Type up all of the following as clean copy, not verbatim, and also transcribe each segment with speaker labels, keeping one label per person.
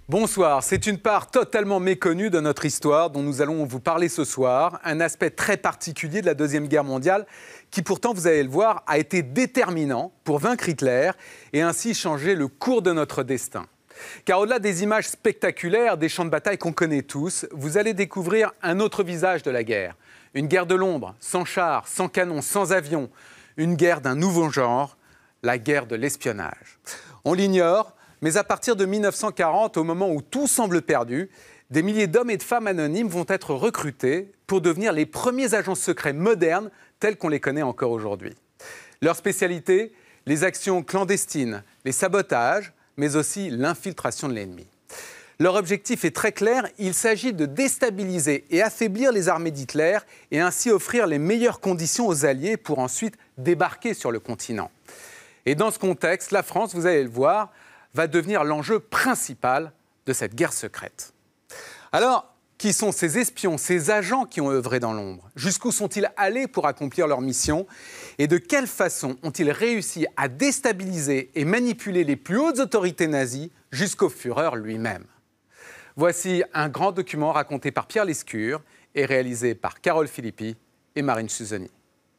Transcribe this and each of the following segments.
Speaker 1: Bonsoir, c'est une part totalement méconnue de notre histoire dont nous allons vous parler ce soir, un aspect très particulier de la Deuxième Guerre mondiale qui pourtant, vous allez le voir, a été déterminant pour vaincre Hitler et ainsi changer le cours de notre destin. Car au-delà des images spectaculaires des champs de bataille qu'on connaît tous, vous allez découvrir un autre visage de la guerre. Une guerre de l'ombre, sans chars, sans canons, sans avions. Une guerre d'un nouveau genre, la guerre de l'espionnage. On l'ignore, mais à partir de 1940, au moment où tout semble perdu, des milliers d'hommes et de femmes anonymes vont être recrutés pour devenir les premiers agents secrets modernes tels qu'on les connaît encore aujourd'hui. Leur spécialité, les actions clandestines, les sabotages, mais aussi l'infiltration de l'ennemi. Leur objectif est très clair, il s'agit de déstabiliser et affaiblir les armées d'Hitler et ainsi offrir les meilleures conditions aux Alliés pour ensuite débarquer sur le continent. Et dans ce contexte, la France, vous allez le voir, va devenir l'enjeu principal de cette guerre secrète. Alors, qui sont ces espions, ces agents qui ont œuvré dans l'ombre? Jusqu'où sont-ils allés pour accomplir leur mission? Et de quelle façon ont-ils réussi à déstabiliser et manipuler les plus hautes autorités nazies jusqu'au Führer lui-même? Voici un grand document raconté par Pierre Lescure et réalisé par Carole Philippi et Marine Suzoni.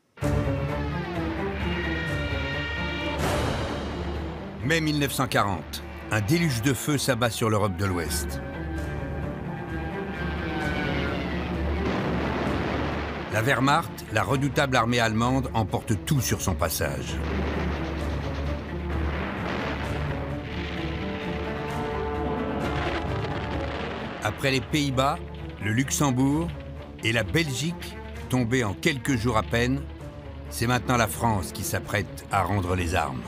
Speaker 2: Mai 1940, un déluge de feu s'abat sur l'Europe de l'Ouest. La Wehrmacht, la redoutable armée allemande, emporte tout sur son passage. Après les Pays-Bas, le Luxembourg et la Belgique, tombés en quelques jours à peine, c'est maintenant la France qui s'apprête à rendre les armes.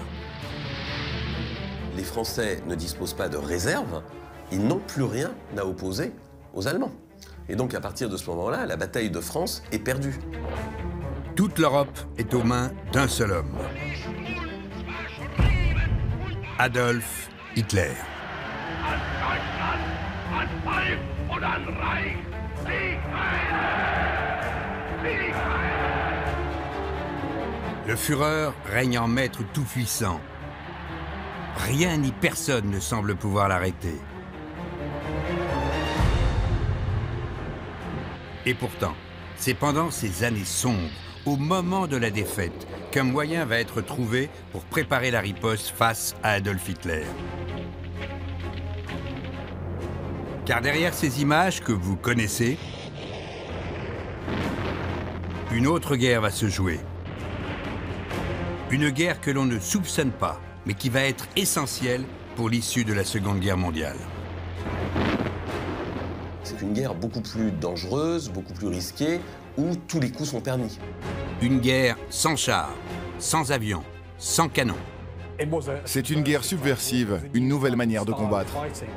Speaker 3: Les Français ne disposent pas de réserve, ils n'ont plus rien à opposer aux Allemands. Et donc à partir de ce moment-là, la bataille de France est perdue.
Speaker 2: Toute l'Europe est aux mains d'un seul homme. Adolf Hitler. Le Führer règne en maître tout-puissant. Rien ni personne ne semble pouvoir l'arrêter. Et pourtant, c'est pendant ces années sombres, au moment de la défaite, qu'un moyen va être trouvé pour préparer la riposte face à Adolf Hitler. Car derrière ces images que vous connaissez, une autre guerre va se jouer. Une guerre que l'on ne soupçonne pas, mais qui va être essentielle pour l'issue de la Seconde Guerre mondiale.
Speaker 3: C'est une guerre beaucoup plus dangereuse, beaucoup plus risquée, où tous les coups sont permis.
Speaker 2: Une guerre sans chars, sans avions, sans canons.
Speaker 4: C'est une guerre subversive, une nouvelle manière de combattre.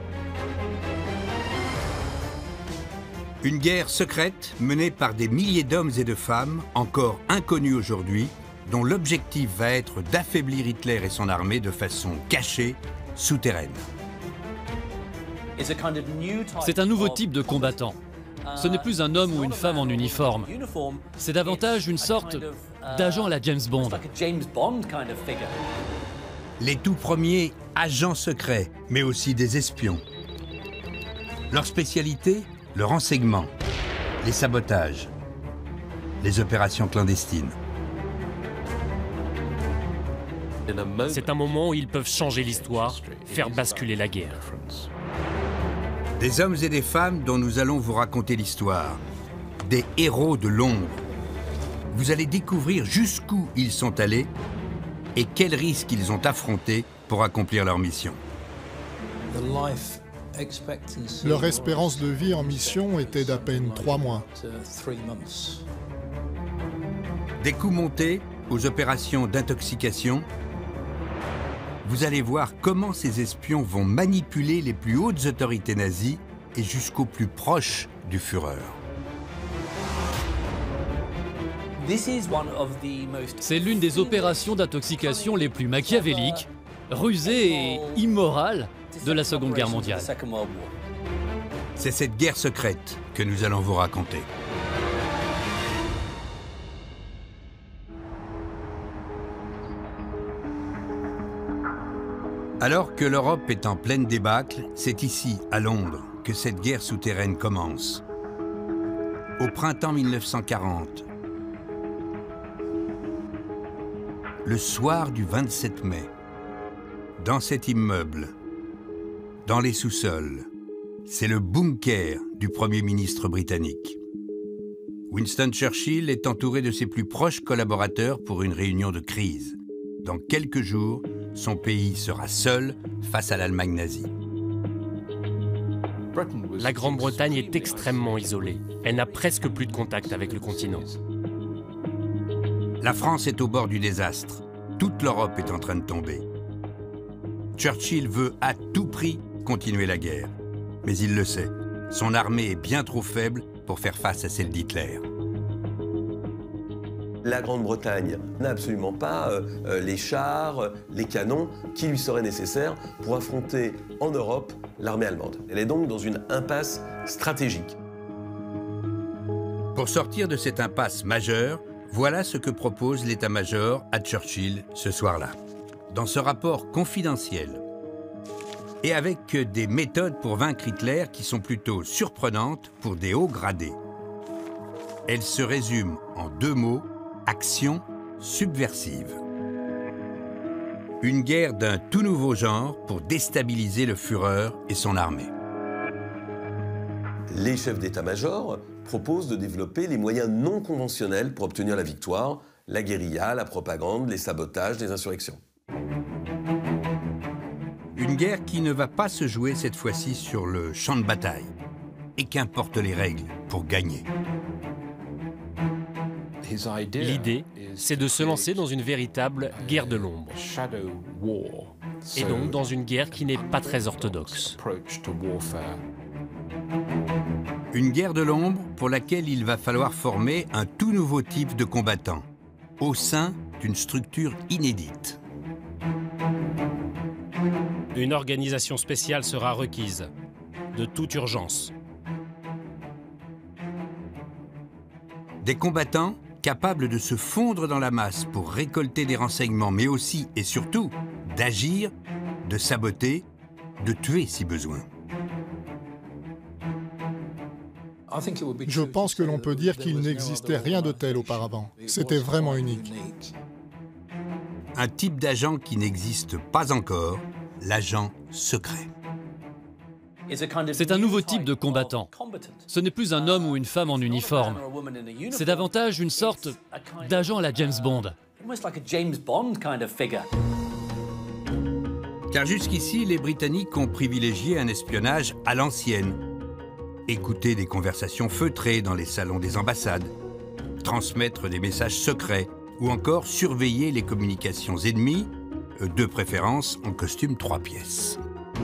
Speaker 2: Une guerre secrète menée par des milliers d'hommes et de femmes, encore inconnus aujourd'hui, dont l'objectif va être d'affaiblir Hitler et son armée de façon cachée, souterraine.
Speaker 5: C'est un nouveau type de combattant. Ce n'est plus un homme ou une femme en uniforme. C'est davantage une sorte d'agent à la James Bond.
Speaker 2: Les tout premiers agents secrets, mais aussi des espions. Leur spécialité, le renseignement, les sabotages, les opérations clandestines.
Speaker 6: C'est un moment où ils peuvent changer l'histoire, faire basculer la guerre.
Speaker 2: Des hommes et des femmes dont nous allons vous raconter l'histoire. Des héros de l'ombre. Vous allez découvrir jusqu'où ils sont allés et quels risques ils ont affrontés pour accomplir leur mission.
Speaker 7: Leur espérance de vie en mission était d'à peine 3 mois.
Speaker 2: Des coups montés aux opérations d'intoxication. Vous allez voir comment ces espions vont manipuler les plus hautes autorités nazies et jusqu'au plus proche du Führer.
Speaker 5: C'est l'une des opérations d'intoxication les plus machiavéliques, rusées et immorales de la Seconde Guerre mondiale.
Speaker 2: C'est cette guerre secrète que nous allons vous raconter. Alors que l'Europe est en pleine débâcle, c'est ici, à Londres, que cette guerre souterraine commence. Au printemps 1940, le soir du 27 mai, dans cet immeuble, dans les sous-sols, c'est le bunker du Premier ministre britannique. Winston Churchill est entouré de ses plus proches collaborateurs pour une réunion de crise. Dans quelques jours, son pays sera seul face à l'Allemagne nazie.
Speaker 6: La Grande-Bretagne est extrêmement isolée. Elle n'a presque plus de contact avec le continent.
Speaker 2: La France est au bord du désastre. Toute l'Europe est en train de tomber. Churchill veut à tout prix continuer la guerre. Mais il le sait, son armée est bien trop faible pour faire face à celle d'Hitler.
Speaker 3: La Grande-Bretagne n'a absolument pas les chars, les canons qui lui seraient nécessaires pour affronter en Europe l'armée allemande. Elle est donc dans une impasse stratégique.
Speaker 2: Pour sortir de cette impasse majeure, voilà ce que propose l'état-major à Churchill ce soir-là. Dans ce rapport confidentiel, et avec des méthodes pour vaincre Hitler qui sont plutôt surprenantes pour des hauts gradés. Elles se résument en 2 mots, action subversive. Une guerre d'un tout nouveau genre pour déstabiliser le Führer et son armée.
Speaker 3: Les chefs d'état-major proposent de développer les moyens non conventionnels pour obtenir la victoire, la guérilla, la propagande, les sabotages, les insurrections.
Speaker 2: Une guerre qui ne va pas se jouer cette fois-ci sur le champ de bataille. Et qu'importent les règles pour gagner.
Speaker 6: L'idée, c'est de se lancer dans une véritable guerre de l'ombre. Et donc dans une guerre qui n'est pas très orthodoxe.
Speaker 2: Une guerre de l'ombre pour laquelle il va falloir former un tout nouveau type de combattant, au sein d'une structure inédite.
Speaker 6: Une organisation spéciale sera requise, de toute urgence.
Speaker 2: Des combattants capables de se fondre dans la masse pour récolter des renseignements, mais aussi et surtout d'agir, de saboter, de tuer si besoin.
Speaker 7: Je pense que l'on peut dire qu'il n'existait rien de tel auparavant. C'était vraiment unique.
Speaker 2: Un type d'agent qui n'existe pas encore, l'agent secret.
Speaker 5: C'est un nouveau type de combattant. Ce n'est plus un homme ou une femme en uniforme. C'est davantage une sorte d'agent à la James Bond.
Speaker 2: Car jusqu'ici, les Britanniques ont privilégié un espionnage à l'ancienne. Écouter des conversations feutrées dans les salons des ambassades, transmettre des messages secrets ou encore surveiller les communications ennemies, de préférence en costume 3 pièces.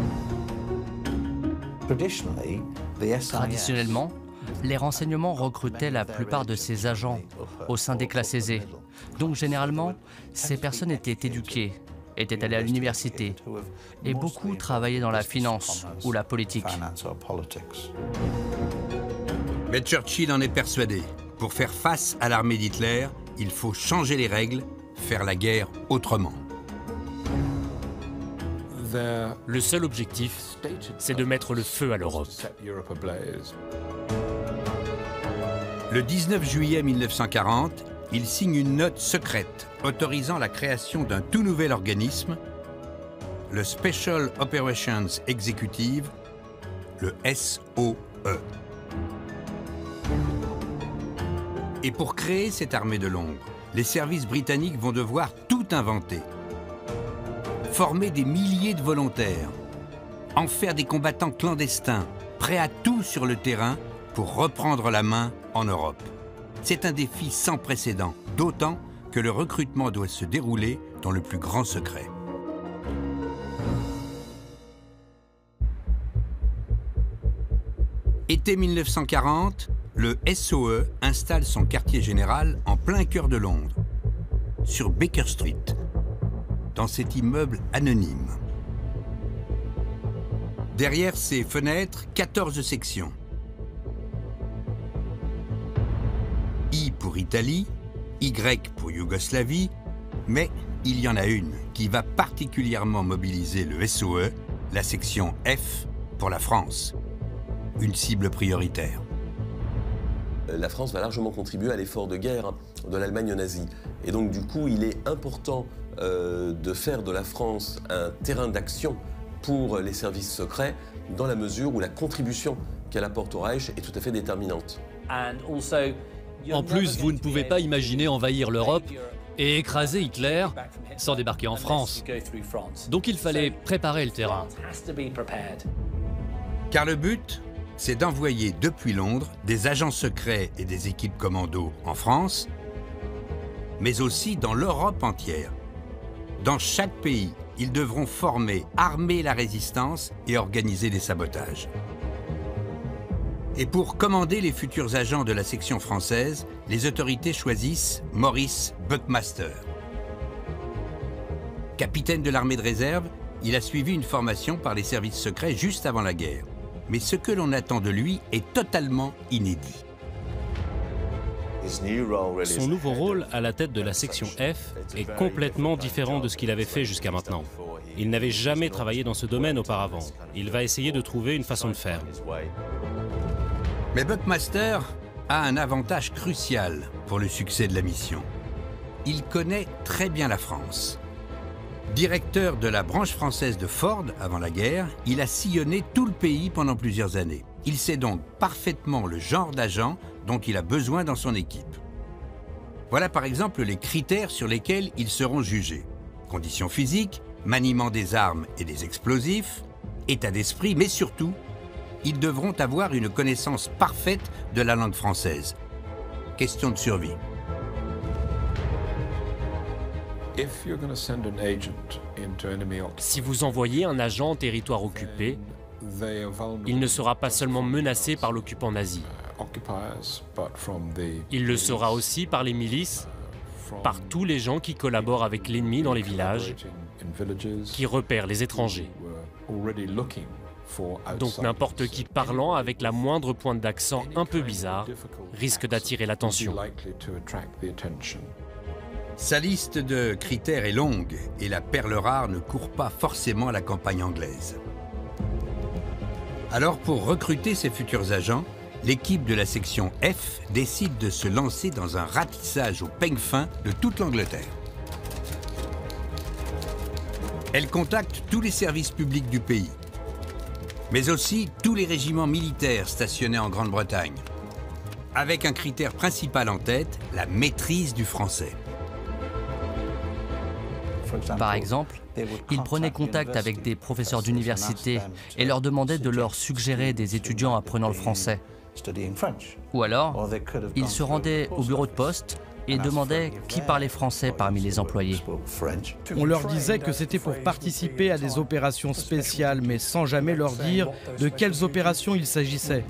Speaker 8: Traditionnellement, les renseignements recrutaient la plupart de ces agents au sein des classes aisées. Donc généralement, ces personnes étaient éduquées, étaient allées à l'université et beaucoup travaillaient dans la finance ou la politique.
Speaker 2: Mais Churchill en est persuadé. Pour faire face à l'armée d'Hitler, il faut changer les règles, faire la guerre autrement.
Speaker 6: Le seul objectif, c'est de mettre le feu à l'Europe.
Speaker 2: Le 19 juillet 1940, il signe une note secrète autorisant la création d'un tout nouvel organisme, le Special Operations Executive, le SOE. Et pour créer cette armée de l'ombre, les services britanniques vont devoir tout inventer. Former des milliers de volontaires, en faire des combattants clandestins, prêts à tout sur le terrain pour reprendre la main en Europe. C'est un défi sans précédent, d'autant que le recrutement doit se dérouler dans le plus grand secret. Été 1940, le SOE installe son quartier général en plein cœur de Londres, sur Baker Street, dans cet immeuble anonyme. Derrière ces fenêtres, 14 sections. I pour Italie, Y pour Yougoslavie, mais il y en a une qui va particulièrement mobiliser le SOE, la section F, pour la France. Une cible prioritaire.
Speaker 3: La France va largement contribuer à l'effort de guerre de l'Allemagne nazie. Et donc du coup, il est important de faire de la France un terrain d'action pour les services secrets, dans la mesure où la contribution qu'elle apporte au Reich est tout à fait déterminante.
Speaker 5: En plus, vous ne pouvez pas imaginer envahir l'Europe et écraser Hitler sans débarquer en France. Donc il fallait préparer le terrain.
Speaker 2: Car le but, c'est d'envoyer depuis Londres des agents secrets et des équipes commando en France, mais aussi dans l'Europe entière. Dans chaque pays, ils devront former, armer la résistance et organiser des sabotages. Et pour commander les futurs agents de la section française, les autorités choisissent Maurice Buckmaster. Capitaine de l'armée de réserve, il a suivi une formation par les services secrets juste avant la guerre. Mais ce que l'on attend de lui est totalement inédit.
Speaker 6: Son nouveau rôle à la tête de la section F est complètement différent de ce qu'il avait fait jusqu'à maintenant. Il n'avait jamais travaillé dans ce domaine auparavant. Il va essayer de trouver une façon de faire.
Speaker 2: Mais Buckmaster a un avantage crucial pour le succès de la mission. Il connaît très bien la France. Directeur de la branche française de Ford avant la guerre, il a sillonné tout le pays pendant plusieurs années. Il sait donc parfaitement le genre d'agent dont il a besoin dans son équipe. Voilà par exemple les critères sur lesquels ils seront jugés. Conditions physiques, maniement des armes et des explosifs, état d'esprit, mais surtout, ils devront avoir une connaissance parfaite de la langue française. Question de survie.
Speaker 6: Si vous envoyez un agent en territoire occupé, il ne sera pas seulement menacé par l'occupant nazi. Il le sera aussi par les milices, par tous les gens qui collaborent avec l'ennemi dans les villages, qui repèrent les étrangers. Donc n'importe qui parlant avec la moindre pointe d'accent un peu bizarre risque d'attirer l'attention.
Speaker 2: Sa liste de critères est longue et la perle rare ne court pas forcément à la campagne anglaise. Alors pour recruter ses futurs agents, l'équipe de la section F décide de se lancer dans un ratissage au peigne fin de toute l'Angleterre. Elle contacte tous les services publics du pays, mais aussi tous les régiments militaires stationnés en Grande-Bretagne, avec un critère principal en tête, la maîtrise du français.
Speaker 8: Par exemple, ils prenaient contact avec des professeurs d'université et leur demandaient de leur suggérer des étudiants apprenant le français. Ou alors, ils se rendaient au bureau de poste et demandaient qui parlait français parmi les employés.
Speaker 9: On leur disait que c'était pour participer à des opérations spéciales, mais sans jamais leur dire de quelles opérations il s'agissait.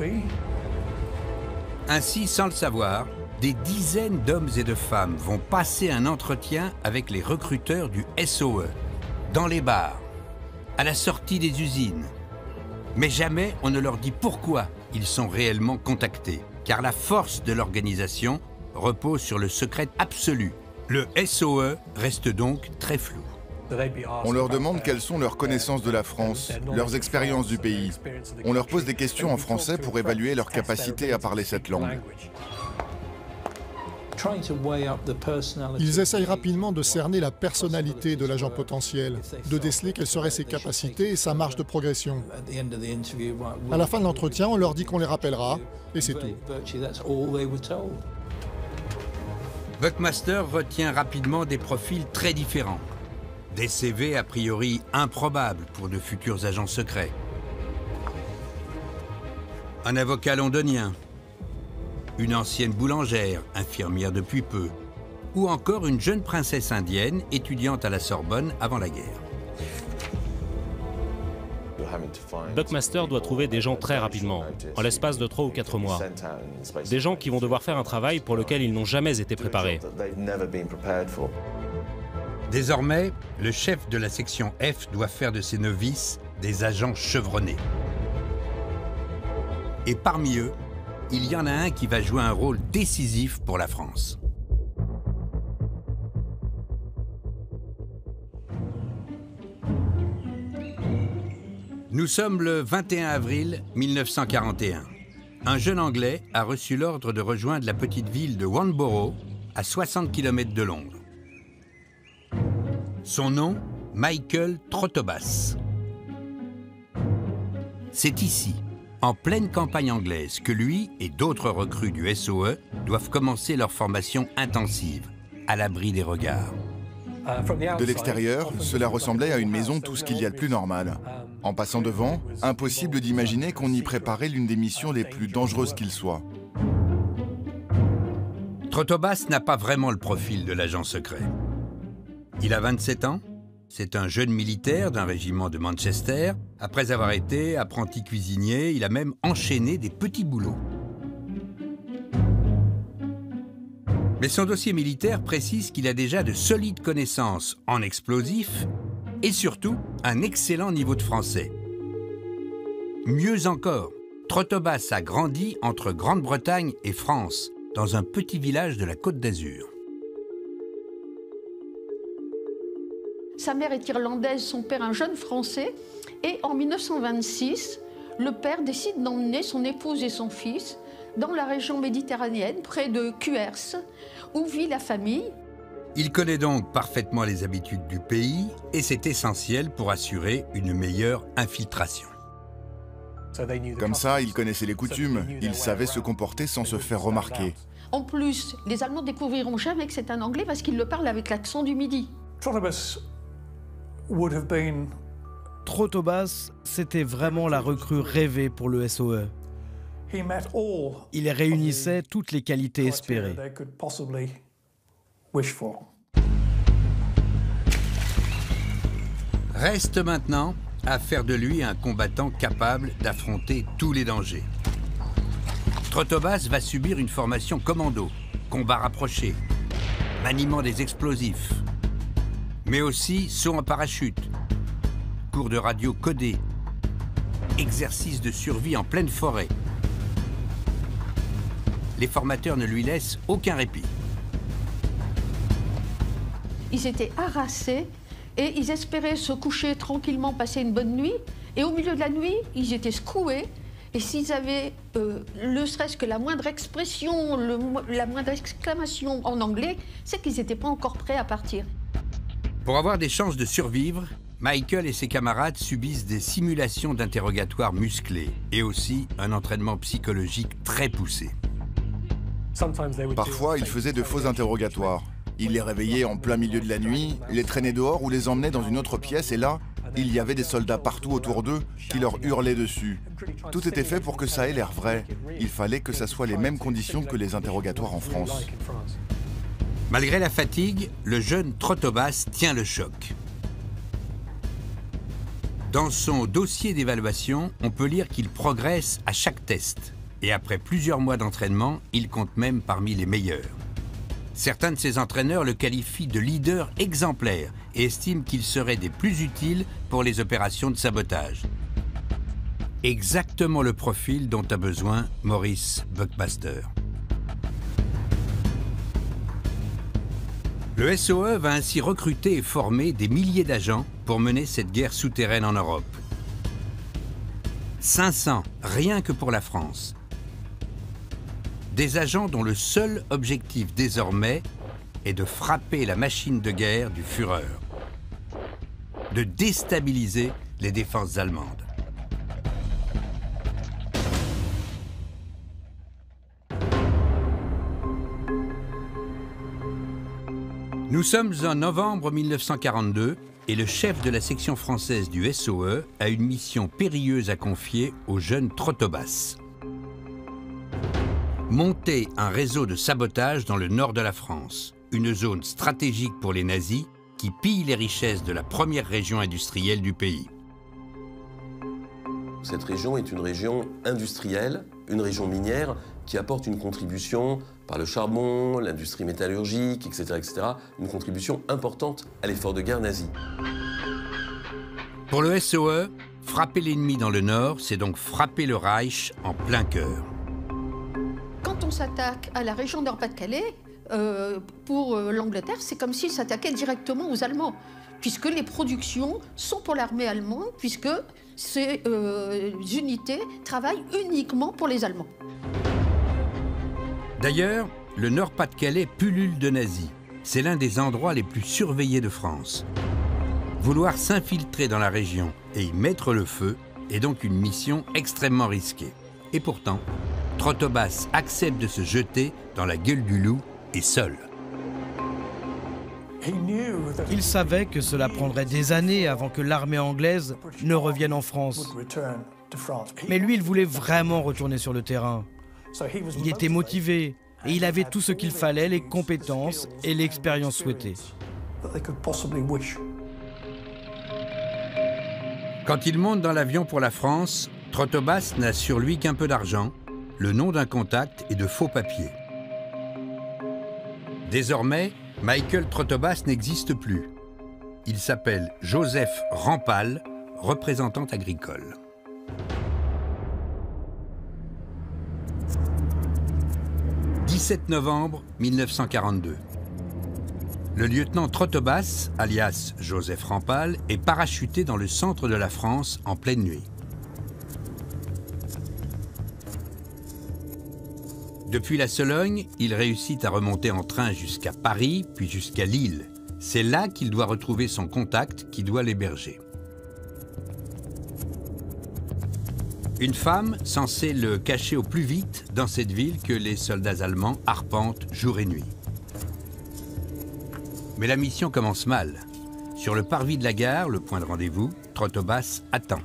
Speaker 2: Ainsi, sans le savoir, des dizaines d'hommes et de femmes vont passer un entretien avec les recruteurs du SOE, dans les bars, à la sortie des usines. Mais jamais on ne leur dit pourquoi ils sont réellement contactés, car la force de l'organisation repose sur le secret absolu. Le SOE reste donc très flou.
Speaker 4: On leur demande quelles sont leurs connaissances de la France, leurs expériences du pays. On leur pose des questions en français pour évaluer leur capacité à parler cette langue.
Speaker 7: Ils essayent rapidement de cerner la personnalité de l'agent potentiel, de déceler quelles seraient ses capacités et sa marge de progression. À la fin de l'entretien, on leur dit qu'on les rappellera, et c'est tout.
Speaker 2: Buckmaster retient rapidement des profils très différents. Des CV a priori improbables pour de futurs agents secrets. Un avocat londonien, une ancienne boulangère, infirmière depuis peu, ou encore une jeune princesse indienne, étudiante à la Sorbonne avant la guerre.
Speaker 6: Buckmaster doit trouver des gens très rapidement, en l'espace de 3 ou 4 mois. Des gens qui vont devoir faire un travail pour lequel ils n'ont jamais été préparés.
Speaker 2: Désormais, le chef de la section F doit faire de ses novices des agents chevronnés. Et parmi eux, il y en a un qui va jouer un rôle décisif pour la France. Nous sommes le 21 avril 1941. Un jeune Anglais a reçu l'ordre de rejoindre la petite ville de Wanborough, à 60 km de Londres. Son nom, Michael Trotobas. C'est ici, en pleine campagne anglaise, que lui et d'autres recrues du SOE doivent commencer leur formation intensive, à l'abri des regards.
Speaker 4: De l'extérieur, cela ressemblait à une maison tout ce qu'il y a de plus normal. En passant devant, impossible d'imaginer qu'on y préparait l'une des missions les plus dangereuses qu'il soit.
Speaker 2: Trotobas n'a pas vraiment le profil de l'agent secret. Il a 27 ans, c'est un jeune militaire d'un régiment de Manchester. Après avoir été apprenti cuisinier, il a même enchaîné des petits boulots. Mais son dossier militaire précise qu'il a déjà de solides connaissances en explosifs et surtout un excellent niveau de français. Mieux encore, Trotobas a grandi entre Grande-Bretagne et France, dans un petit village de la Côte d'Azur.
Speaker 10: Sa mère est irlandaise, son père un jeune Français. Et en 1926, le père décide d'emmener son épouse et son fils dans la région méditerranéenne, près de Cuers, où vit la famille.
Speaker 2: Il connaît donc parfaitement les habitudes du pays et c'est essentiel pour assurer une meilleure infiltration.
Speaker 4: Comme ça, il connaissait les coutumes, il savait se comporter sans se faire remarquer.
Speaker 10: En plus, les Allemands découvriront jamais que c'est un Anglais parce qu'il le parle avec l'accent du Midi.
Speaker 9: Trotobas, c'était vraiment la recrue rêvée pour le SOE. Il réunissait toutes les qualités espérées.
Speaker 2: Reste maintenant à faire de lui un combattant capable d'affronter tous les dangers. Trotobas va subir une formation commando, combat rapproché, maniement des explosifs, mais aussi saut en parachute, cours de radio codé, exercice de survie en pleine forêt. Les formateurs ne lui laissent aucun répit.
Speaker 10: Ils étaient harassés et ils espéraient se coucher tranquillement, passer une bonne nuit. Et au milieu de la nuit, ils étaient secoués. Et s'ils avaient ne serait-ce que la moindre expression, la moindre exclamation en anglais, c'est qu'ils n'étaient pas encore prêts à partir.
Speaker 2: Pour avoir des chances de survivre, Michael et ses camarades subissent des simulations d'interrogatoire musclés et aussi un entraînement psychologique très poussé.
Speaker 4: Parfois, il faisait de faux interrogatoires. Il les réveillait en plein milieu de la nuit, les traînait dehors ou les emmenait dans une autre pièce et là, il y avait des soldats partout autour d'eux qui leur hurlaient dessus. Tout était fait pour que ça ait l'air vrai. Il fallait que ça soit les mêmes conditions que les interrogatoires en France.
Speaker 2: Malgré la fatigue, le jeune Trotobas tient le choc. Dans son dossier d'évaluation, on peut lire qu'il progresse à chaque test. Et après plusieurs mois d'entraînement, il compte même parmi les meilleurs. Certains de ses entraîneurs le qualifient de leader exemplaire et estiment qu'il serait des plus utiles pour les opérations de sabotage. Exactement le profil dont a besoin Maurice Buckmaster. Le SOE va ainsi recruter et former des milliers d'agents pour mener cette guerre souterraine en Europe. 500, rien que pour la France. Des agents dont le seul objectif désormais est de frapper la machine de guerre du Führer, de déstabiliser les défenses allemandes. Nous sommes en novembre 1942 et le chef de la section française du SOE a une mission périlleuse à confier au jeune Trotobas. Monter un réseau de sabotage dans le nord de la France, une zone stratégique pour les nazis qui pille les richesses de la première région industrielle du pays.
Speaker 3: Cette région est une région industrielle, une région minière qui apporte une contribution par le charbon, l'industrie métallurgique, etc., une contribution importante à l'effort de guerre nazi.
Speaker 2: Pour le SOE, frapper l'ennemi dans le nord, c'est donc frapper le Reich en plein cœur.
Speaker 10: Quand on s'attaque à la région Nord-Pas-de-Calais, pour l'Angleterre, c'est comme s'il s'attaquait directement aux Allemands, puisque les productions sont pour l'armée allemande, puisque ces unités travaillent uniquement pour les Allemands.
Speaker 2: D'ailleurs, le Nord-Pas-de-Calais pullule de nazis. C'est l'un des endroits les plus surveillés de France. Vouloir s'infiltrer dans la région et y mettre le feu est donc une mission extrêmement risquée. Et pourtant, Trotobas accepte de se jeter dans la gueule du loup et seul.
Speaker 9: Il savait que cela prendrait des années avant que l'armée anglaise ne revienne en France. Mais lui, il voulait vraiment retourner sur le terrain. Il était motivé et il avait tout ce qu'il fallait, les compétences et l'expérience souhaitée.
Speaker 2: Quand il monte dans l'avion pour la France, Trotobas n'a sur lui qu'un peu d'argent, le nom d'un contact et de faux papiers. Désormais, Michael Trotobas n'existe plus. Il s'appelle Joseph Rampal, représentant agricole. « 17 novembre 1942. Le lieutenant Trotobas, alias Joseph Rampal, est parachuté dans le centre de la France en pleine nuit. Depuis la Sologne, il réussit à remonter en train jusqu'à Paris, puis jusqu'à Lille. C'est là qu'il doit retrouver son contact qui doit l'héberger. Une femme censée le cacher au plus vite dans cette ville que les soldats allemands arpentent jour et nuit. Mais la mission commence mal. Sur le parvis de la gare, le point de rendez-vous, Trotobas attend.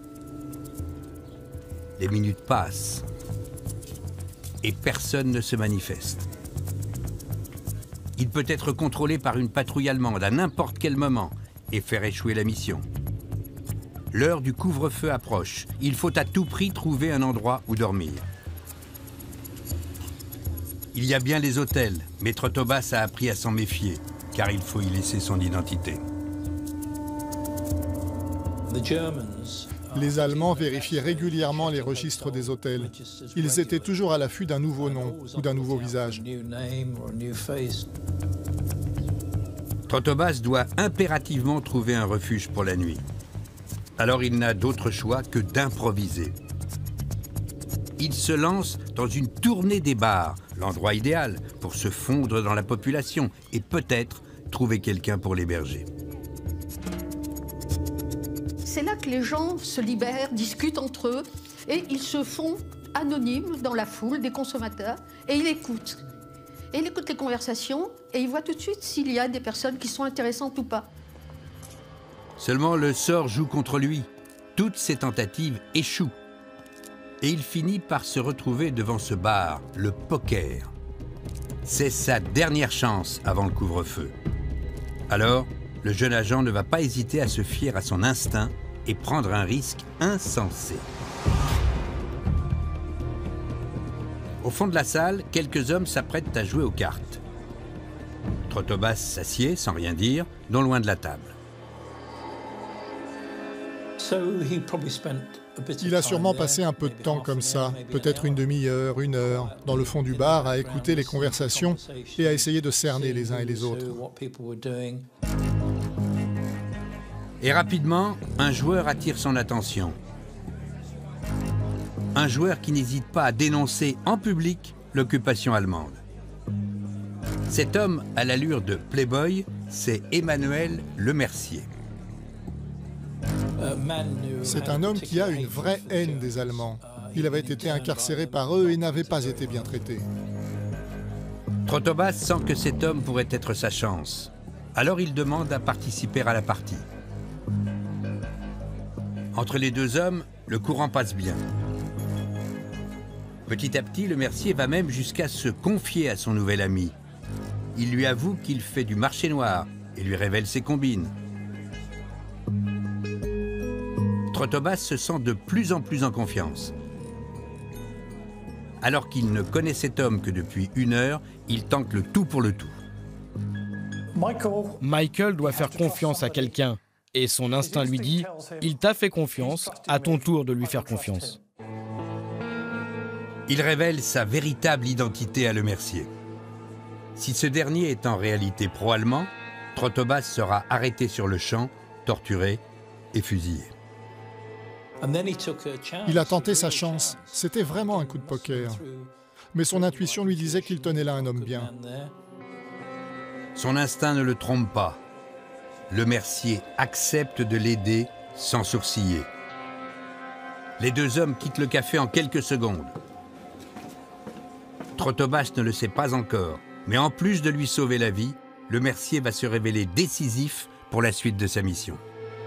Speaker 2: Les minutes passent. Et personne ne se manifeste. Il peut être contrôlé par une patrouille allemande à n'importe quel moment et faire échouer la mission. L'heure du couvre-feu approche. Il faut à tout prix trouver un endroit où dormir. Il y a bien les hôtels, mais Trotobas a appris à s'en méfier, car il faut y laisser son identité.
Speaker 7: Les Allemands vérifiaient régulièrement les registres des hôtels. Ils étaient toujours à l'affût d'un nouveau nom ou d'un nouveau visage.
Speaker 2: Trotobas doit impérativement trouver un refuge pour la nuit. Alors il n'a d'autre choix que d'improviser. Il se lance dans une tournée des bars, l'endroit idéal pour se fondre dans la population et peut-être trouver quelqu'un pour l'héberger.
Speaker 10: C'est là que les gens se libèrent, discutent entre eux et ils se font anonymes dans la foule des consommateurs et il écoute. Et il écoute les conversations et il voit tout de suite s'il y a des personnes qui sont intéressantes ou pas.
Speaker 2: Seulement le sort joue contre lui. Toutes ses tentatives échouent. Et il finit par se retrouver devant ce bar, le Poker. C'est sa dernière chance avant le couvre-feu. Alors, le jeune agent ne va pas hésiter à se fier à son instinct et prendre un risque insensé. Au fond de la salle, quelques hommes s'apprêtent à jouer aux cartes. Trotobas s'assied, sans rien dire, non loin de la table.
Speaker 7: Il a sûrement passé un peu de temps comme ça, peut-être une demi-heure, une heure, dans le fond du bar, à écouter les conversations et à essayer de cerner les uns et les autres.
Speaker 2: Et rapidement, un joueur attire son attention. Un joueur qui n'hésite pas à dénoncer en public l'occupation allemande. Cet homme à l'allure de playboy, c'est Emmanuel Lemercier.
Speaker 7: C'est un homme qui a une vraie haine des Allemands. Il avait été incarcéré par eux et n'avait pas été bien traité.
Speaker 2: Trotobas sent que cet homme pourrait être sa chance. Alors il demande à participer à la partie. Entre les deux hommes, le courant passe bien. Petit à petit, Lemercier va même jusqu'à se confier à son nouvel ami. Il lui avoue qu'il fait du marché noir et lui révèle ses combines. Trotobas se sent de plus en plus en confiance. Alors qu'il ne connaît cet homme que depuis une heure, il tente le tout pour le tout.
Speaker 9: Michael doit faire confiance à quelqu'un. Et son instinct lui dit, il t'a fait confiance, à ton tour de lui faire confiance.
Speaker 2: Il révèle sa véritable identité à Lemercier. Si ce dernier est en réalité pro-allemand, Trotobas sera arrêté sur le champ, torturé et fusillé.
Speaker 7: Il a tenté sa chance. C'était vraiment un coup de poker. Mais son intuition lui disait qu'il tenait là un homme bien.
Speaker 2: Son instinct ne le trompe pas. Le Mercier accepte de l'aider sans sourciller. Les deux hommes quittent le café en quelques secondes. Trotobas ne le sait pas encore, mais en plus de lui sauver la vie, le Mercier va se révéler décisif pour la suite de sa mission.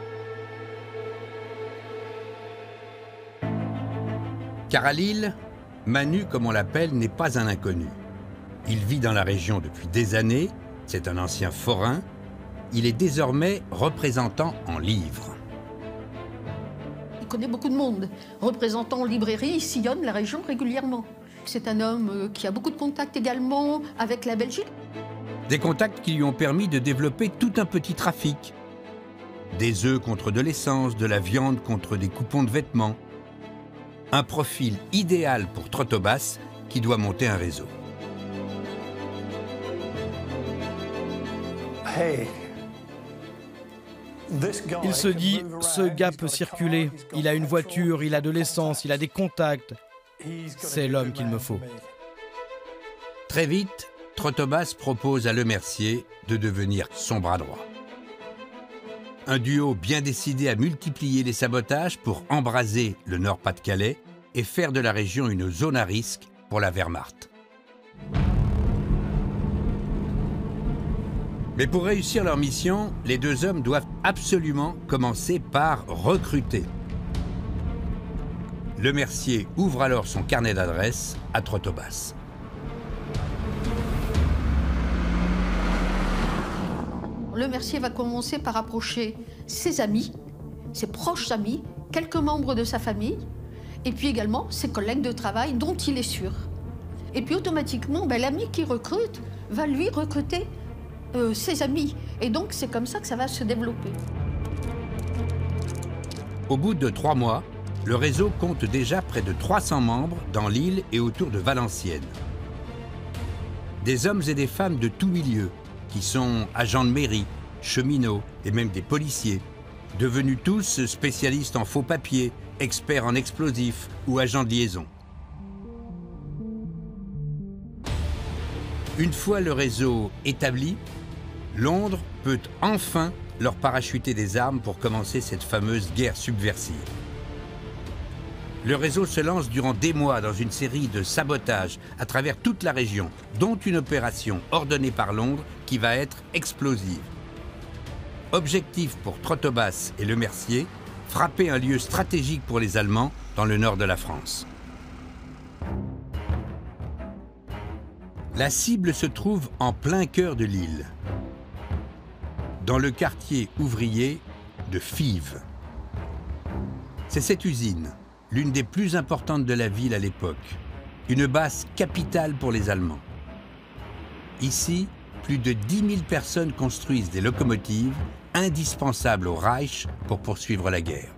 Speaker 2: Car à Lille, Manu, comme on l'appelle, n'est pas un inconnu. Il vit dans la région depuis des années, c'est un ancien forain. Il est désormais représentant en livres.
Speaker 10: Il connaît beaucoup de monde. Représentant en librairie, il sillonne la région régulièrement. C'est un homme qui a beaucoup de contacts également avec la Belgique.
Speaker 2: Des contacts qui lui ont permis de développer tout un petit trafic. Des œufs contre de l'essence, de la viande contre des coupons de vêtements. Un profil idéal pour Trotobas qui doit monter un réseau.
Speaker 9: Il se dit, ce gars peut circuler, il a une voiture, il a de l'essence, il a des contacts. C'est l'homme qu'il me faut.
Speaker 2: Très vite, Trotobas propose à Le Mercier de devenir son bras droit. Un duo bien décidé à multiplier les sabotages pour embraser le Nord-Pas-de-Calais et faire de la région une zone à risque pour la Wehrmacht. Mais pour réussir leur mission, les deux hommes doivent absolument commencer par recruter. Le Mercier ouvre alors son carnet d'adresses à Trotobas.
Speaker 10: Le Mercier va commencer par approcher ses amis, ses proches amis, quelques membres de sa famille, et puis également ses collègues de travail dont il est sûr. Et puis automatiquement, l'ami qui recrute va lui recruter ses amis. Et donc c'est comme ça que ça va se développer.
Speaker 2: Au bout de 3 mois, le réseau compte déjà près de 300 membres dans l'île et autour de Valenciennes. Des hommes et des femmes de tous milieux, qui sont agents de mairie, cheminots et même des policiers, devenus tous spécialistes en faux papiers, experts en explosifs ou agents de liaison. Une fois le réseau établi, Londres peut enfin leur parachuter des armes pour commencer cette fameuse guerre subversive. Le réseau se lance durant des mois dans une série de sabotages à travers toute la région, dont une opération ordonnée par Londres qui va être explosive. Objectif pour Trotobas et Le Mercier, frapper un lieu stratégique pour les Allemands dans le nord de la France. La cible se trouve en plein cœur de l'île, dans le quartier ouvrier de Fives. C'est cette usine, l'une des plus importantes de la ville à l'époque, une base capitale pour les Allemands. Ici, plus de 10 000 personnes construisent des locomotives indispensables au Reich pour poursuivre la guerre.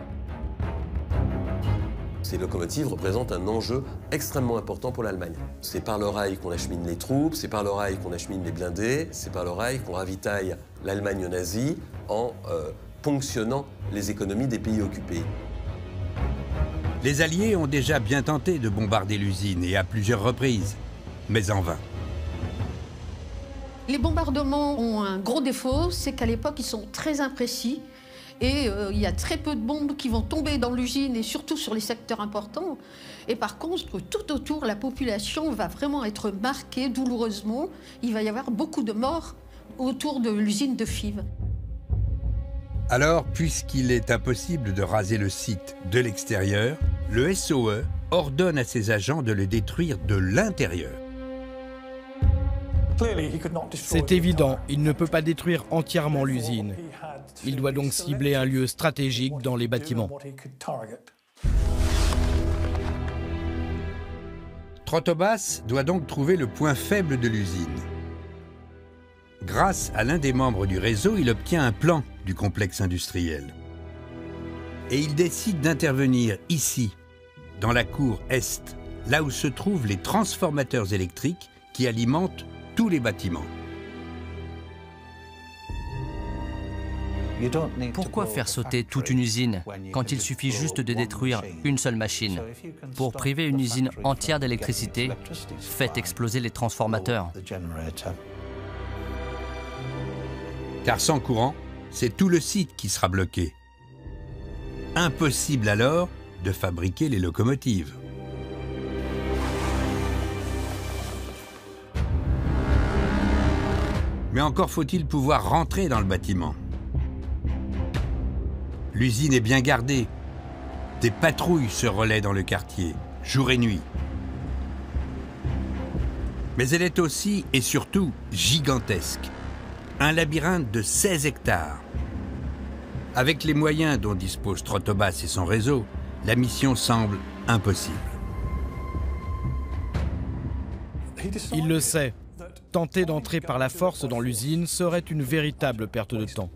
Speaker 3: Ces locomotives représentent un enjeu extrêmement important pour l'Allemagne. C'est par le rail qu'on achemine les troupes, c'est par le rail qu'on achemine les blindés, c'est par le rail qu'on ravitaille l'Allemagne nazie en ponctionnant les économies des pays occupés.
Speaker 2: Les Alliés ont déjà bien tenté de bombarder l'usine et à plusieurs reprises, mais en vain.
Speaker 10: Les bombardements ont un gros défaut, c'est qu'à l'époque, ils sont très imprécis. Et il y a très peu de bombes qui vont tomber dans l'usine et surtout sur les secteurs importants. Et par contre, tout autour, la population va vraiment être marquée douloureusement. Il va y avoir beaucoup de morts autour de l'usine de Fives.
Speaker 2: Alors, puisqu'il est impossible de raser le site de l'extérieur, le SOE ordonne à ses agents de le détruire de l'intérieur.
Speaker 9: C'est évident, il ne peut pas détruire entièrement l'usine. Il doit donc cibler un lieu stratégique dans les bâtiments.
Speaker 2: Trotobas doit donc trouver le point faible de l'usine. Grâce à l'un des membres du réseau, il obtient un plan du complexe industriel. Et il décide d'intervenir ici, dans la cour Est, là où se trouvent les transformateurs électriques qui alimentent tous les bâtiments.
Speaker 8: Pourquoi faire sauter toute une usine quand il suffit juste de détruire une seule machine? Pour priver une usine entière d'électricité, faites exploser les transformateurs.
Speaker 2: Car sans courant, c'est tout le site qui sera bloqué. Impossible alors de fabriquer les locomotives. Mais encore faut-il pouvoir rentrer dans le bâtiment. L'usine est bien gardée. Des patrouilles se relaient dans le quartier, jour et nuit. Mais elle est aussi et surtout gigantesque. Un labyrinthe de 16 hectares. Avec les moyens dont dispose Trotobas et son réseau, la mission semble impossible.
Speaker 9: Il le sait. Tenter d'entrer par la force dans l'usine serait une véritable perte de temps.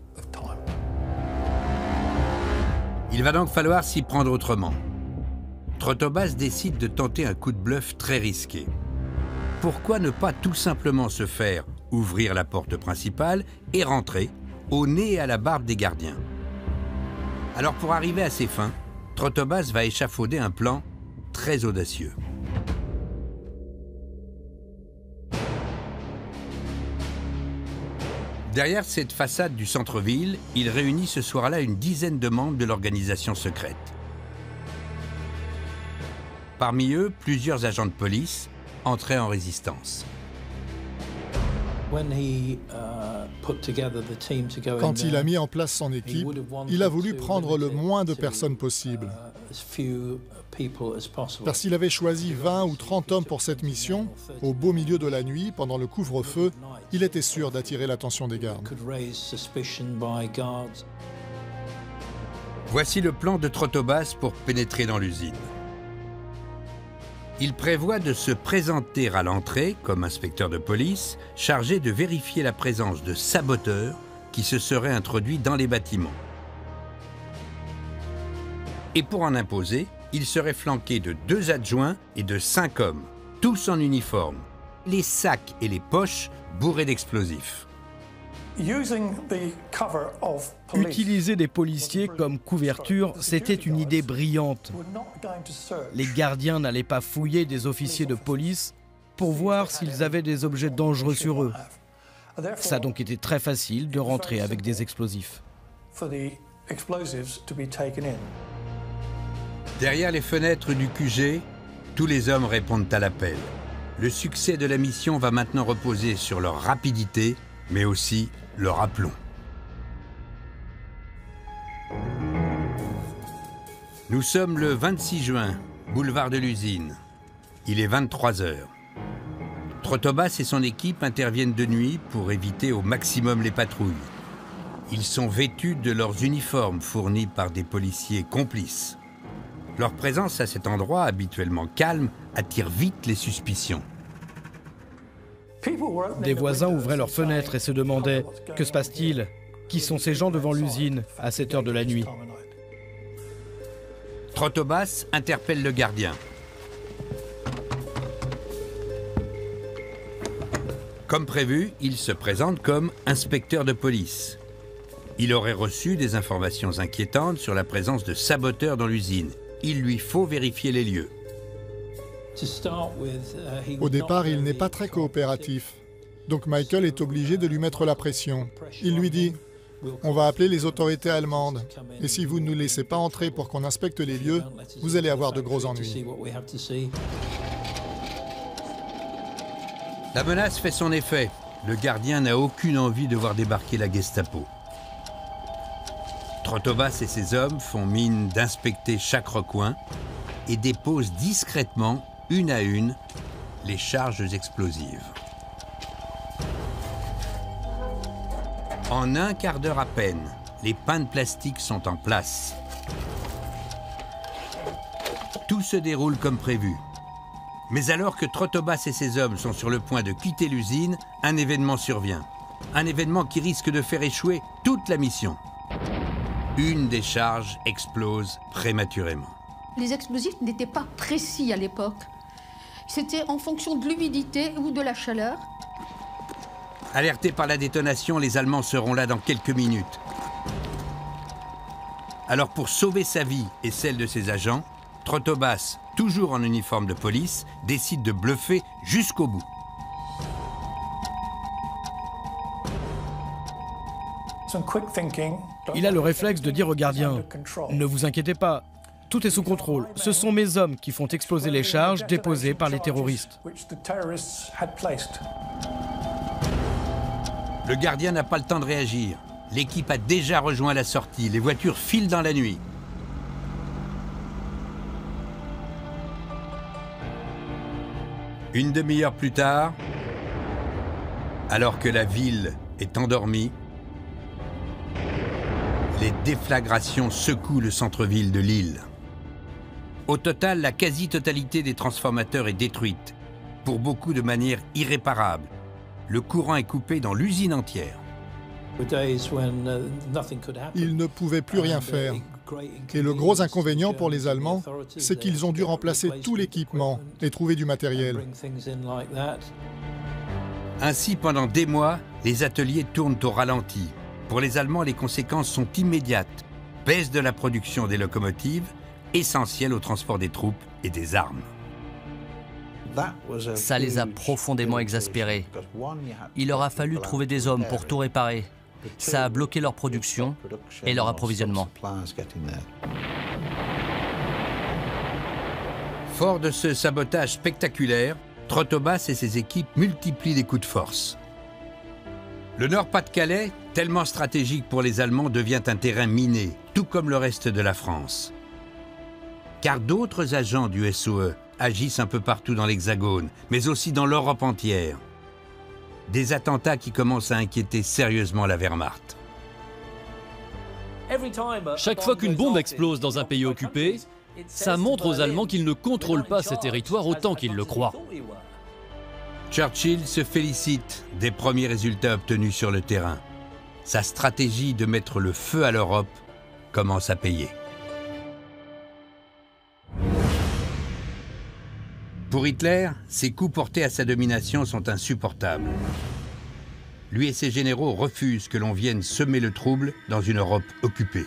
Speaker 2: Il va donc falloir s'y prendre autrement. Trotobas décide de tenter un coup de bluff très risqué. Pourquoi ne pas tout simplement se faire ouvrir la porte principale et rentrer au nez et à la barbe des gardiens? Alors pour arriver à ses fins, Trotobas va échafauder un plan très audacieux. Derrière cette façade du centre-ville, il réunit ce soir-là une dizaine de membres de l'organisation secrète. Parmi eux, plusieurs agents de police entraient en résistance.
Speaker 7: Quand il a mis en place son équipe, il a voulu prendre le moins de personnes possible. Car s'il avait choisi 20 ou 30 hommes pour cette mission, au beau milieu de la nuit, pendant le couvre-feu, il était sûr d'attirer l'attention des gardes.
Speaker 2: Voici le plan de Trotobas pour pénétrer dans l'usine. Il prévoit de se présenter à l'entrée comme inspecteur de police, chargé de vérifier la présence de saboteurs qui se seraient introduits dans les bâtiments. Et pour en imposer, il serait flanqué de 2 adjoints et de 5 hommes, tous en uniforme, les sacs et les poches bourrés d'explosifs.
Speaker 9: Utiliser des policiers comme couverture, c'était une idée brillante. Les gardiens n'allaient pas fouiller des officiers de police pour voir s'ils avaient des objets dangereux sur eux. Ça a donc été très facile de rentrer avec des explosifs.
Speaker 2: Derrière les fenêtres du QG, tous les hommes répondent à l'appel. Le succès de la mission va maintenant reposer sur leur rapidité, mais aussi leur aplomb. Nous sommes le 26 juin, boulevard de l'usine. Il est 23 h. Trotobas et son équipe interviennent de nuit pour éviter au maximum les patrouilles. Ils sont vêtus de leurs uniformes fournis par des policiers complices. Leur présence à cet endroit habituellement calme attire vite les suspicions.
Speaker 9: Des voisins ouvraient leurs fenêtres et se demandaient « Que se passe-t-il? Qui sont ces gens devant l'usine à cette heure de la nuit ?»
Speaker 2: Trotobas interpelle le gardien. Comme prévu, il se présente comme inspecteur de police. Il aurait reçu des informations inquiétantes sur la présence de saboteurs dans l'usine. Il lui faut vérifier les lieux.
Speaker 7: Au départ, il n'est pas très coopératif. Donc Michael est obligé de lui mettre la pression. Il lui dit « On va appeler les autorités allemandes. Et si vous ne nous laissez pas entrer pour qu'on inspecte les lieux, vous allez avoir de gros ennuis. »
Speaker 2: La menace fait son effet. Le gardien n'a aucune envie de voir débarquer la Gestapo. Trotobas et ses hommes font mine d'inspecter chaque recoin et déposent discrètement, une à une, les charges explosives. En un quart d'heure à peine, les pains de plastique sont en place. Tout se déroule comme prévu. Mais alors que Trotobas et ses hommes sont sur le point de quitter l'usine, un événement survient. Un événement qui risque de faire échouer toute la mission. Une des charges explose prématurément.
Speaker 10: Les explosifs n'étaient pas précis à l'époque. C'était en fonction de l'humidité ou de la chaleur.
Speaker 2: Alertés par la détonation, les Allemands seront là dans quelques minutes. Alors pour sauver sa vie et celle de ses agents, Trotobas, toujours en uniforme de police, décide de bluffer jusqu'au bout.
Speaker 9: Il a le réflexe de dire aux gardiens « Ne vous inquiétez pas, tout est sous contrôle. Ce sont mes hommes qui font exploser les charges déposées par les terroristes. »
Speaker 2: Le gardien n'a pas le temps de réagir. L'équipe a déjà rejoint la sortie. Les voitures filent dans la nuit. Une demi-heure plus tard, alors que la ville est endormie, les déflagrations secouent le centre-ville de Lille. Au total, la quasi-totalité des transformateurs est détruite, pour beaucoup de manière irréparable. Le courant est coupé dans l'usine entière.
Speaker 7: Ils ne pouvaient plus rien faire. Et le gros inconvénient pour les Allemands, c'est qu'ils ont dû remplacer tout l'équipement et trouver du matériel.
Speaker 2: Ainsi, pendant des mois, les ateliers tournent au ralenti. Pour les Allemands, les conséquences sont immédiates. Baisse de la production des locomotives, essentielle au transport des troupes et des armes.
Speaker 8: Ça les a profondément exaspérés. Il leur a fallu trouver des hommes pour tout réparer. Ça a bloqué leur production et leur approvisionnement.
Speaker 2: Fort de ce sabotage spectaculaire, Trotobas et ses équipes multiplient les coups de force. Le Nord-Pas-de-Calais, tellement stratégique pour les Allemands, devient un terrain miné, tout comme le reste de la France. Car d'autres agents du SOE agissent un peu partout dans l'Hexagone, mais aussi dans l'Europe entière. Des attentats qui commencent à inquiéter sérieusement la Wehrmacht.
Speaker 5: Chaque fois qu'une bombe explose dans un pays occupé, ça montre aux Allemands qu'ils ne contrôlent pas ces territoires autant qu'ils le croient.
Speaker 2: Churchill se félicite des premiers résultats obtenus sur le terrain. Sa stratégie de mettre le feu à l'Europe commence à payer. Pour Hitler, ces coups portés à sa domination sont insupportables. Lui et ses généraux refusent que l'on vienne semer le trouble dans une Europe occupée.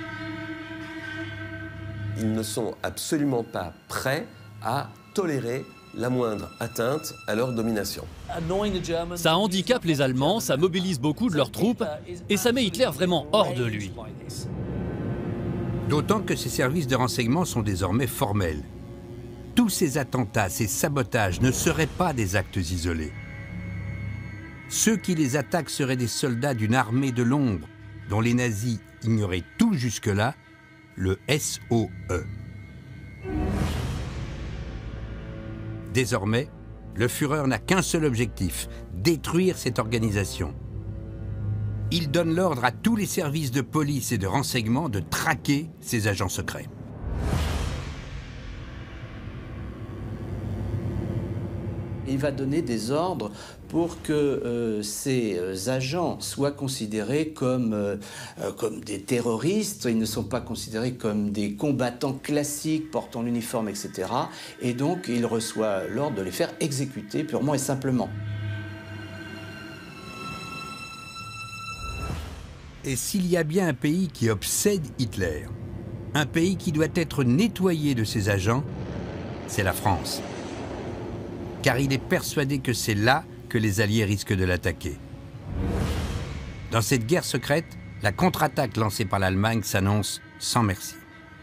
Speaker 3: Ils ne sont absolument pas prêts à tolérer la moindre atteinte à leur domination.
Speaker 5: Ça handicape les Allemands, ça mobilise beaucoup de leurs troupes et ça met Hitler vraiment hors de lui.
Speaker 2: D'autant que ces services de renseignement sont désormais formels. Tous ces attentats, ces sabotages ne seraient pas des actes isolés. Ceux qui les attaquent seraient des soldats d'une armée de l'ombre, dont les nazis ignoraient tout jusque-là, le SOE. Désormais, le Führer n'a qu'un seul objectif, détruire cette organisation. Il donne l'ordre à tous les services de police et de renseignement de traquer ces agents secrets.
Speaker 11: Il va donner des ordres pour que ces agents soient considérés comme des terroristes. Ils ne sont pas considérés comme des combattants classiques portant l'uniforme, etc. Et donc, il reçoit l'ordre de les faire exécuter purement et simplement.
Speaker 2: Et s'il y a bien un pays qui obsède Hitler, un pays qui doit être nettoyé de ses agents, c'est la France. Car il est persuadé que c'est là que les Alliés risquent de l'attaquer. Dans cette guerre secrète, la contre-attaque lancée par l'Allemagne s'annonce sans merci.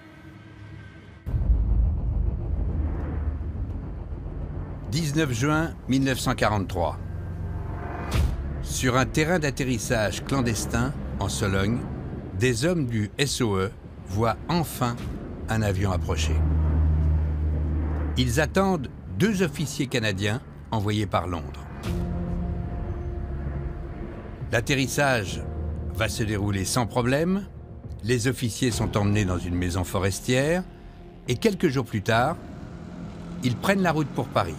Speaker 2: « 19 juin 1943. Sur un terrain d'atterrissage clandestin, en Sologne, des hommes du SOE voient enfin un avion approcher. Ils attendent 2 officiers canadiens envoyés par Londres. L'atterrissage va se dérouler sans problème, les officiers sont emmenés dans une maison forestière et quelques jours plus tard, ils prennent la route pour Paris.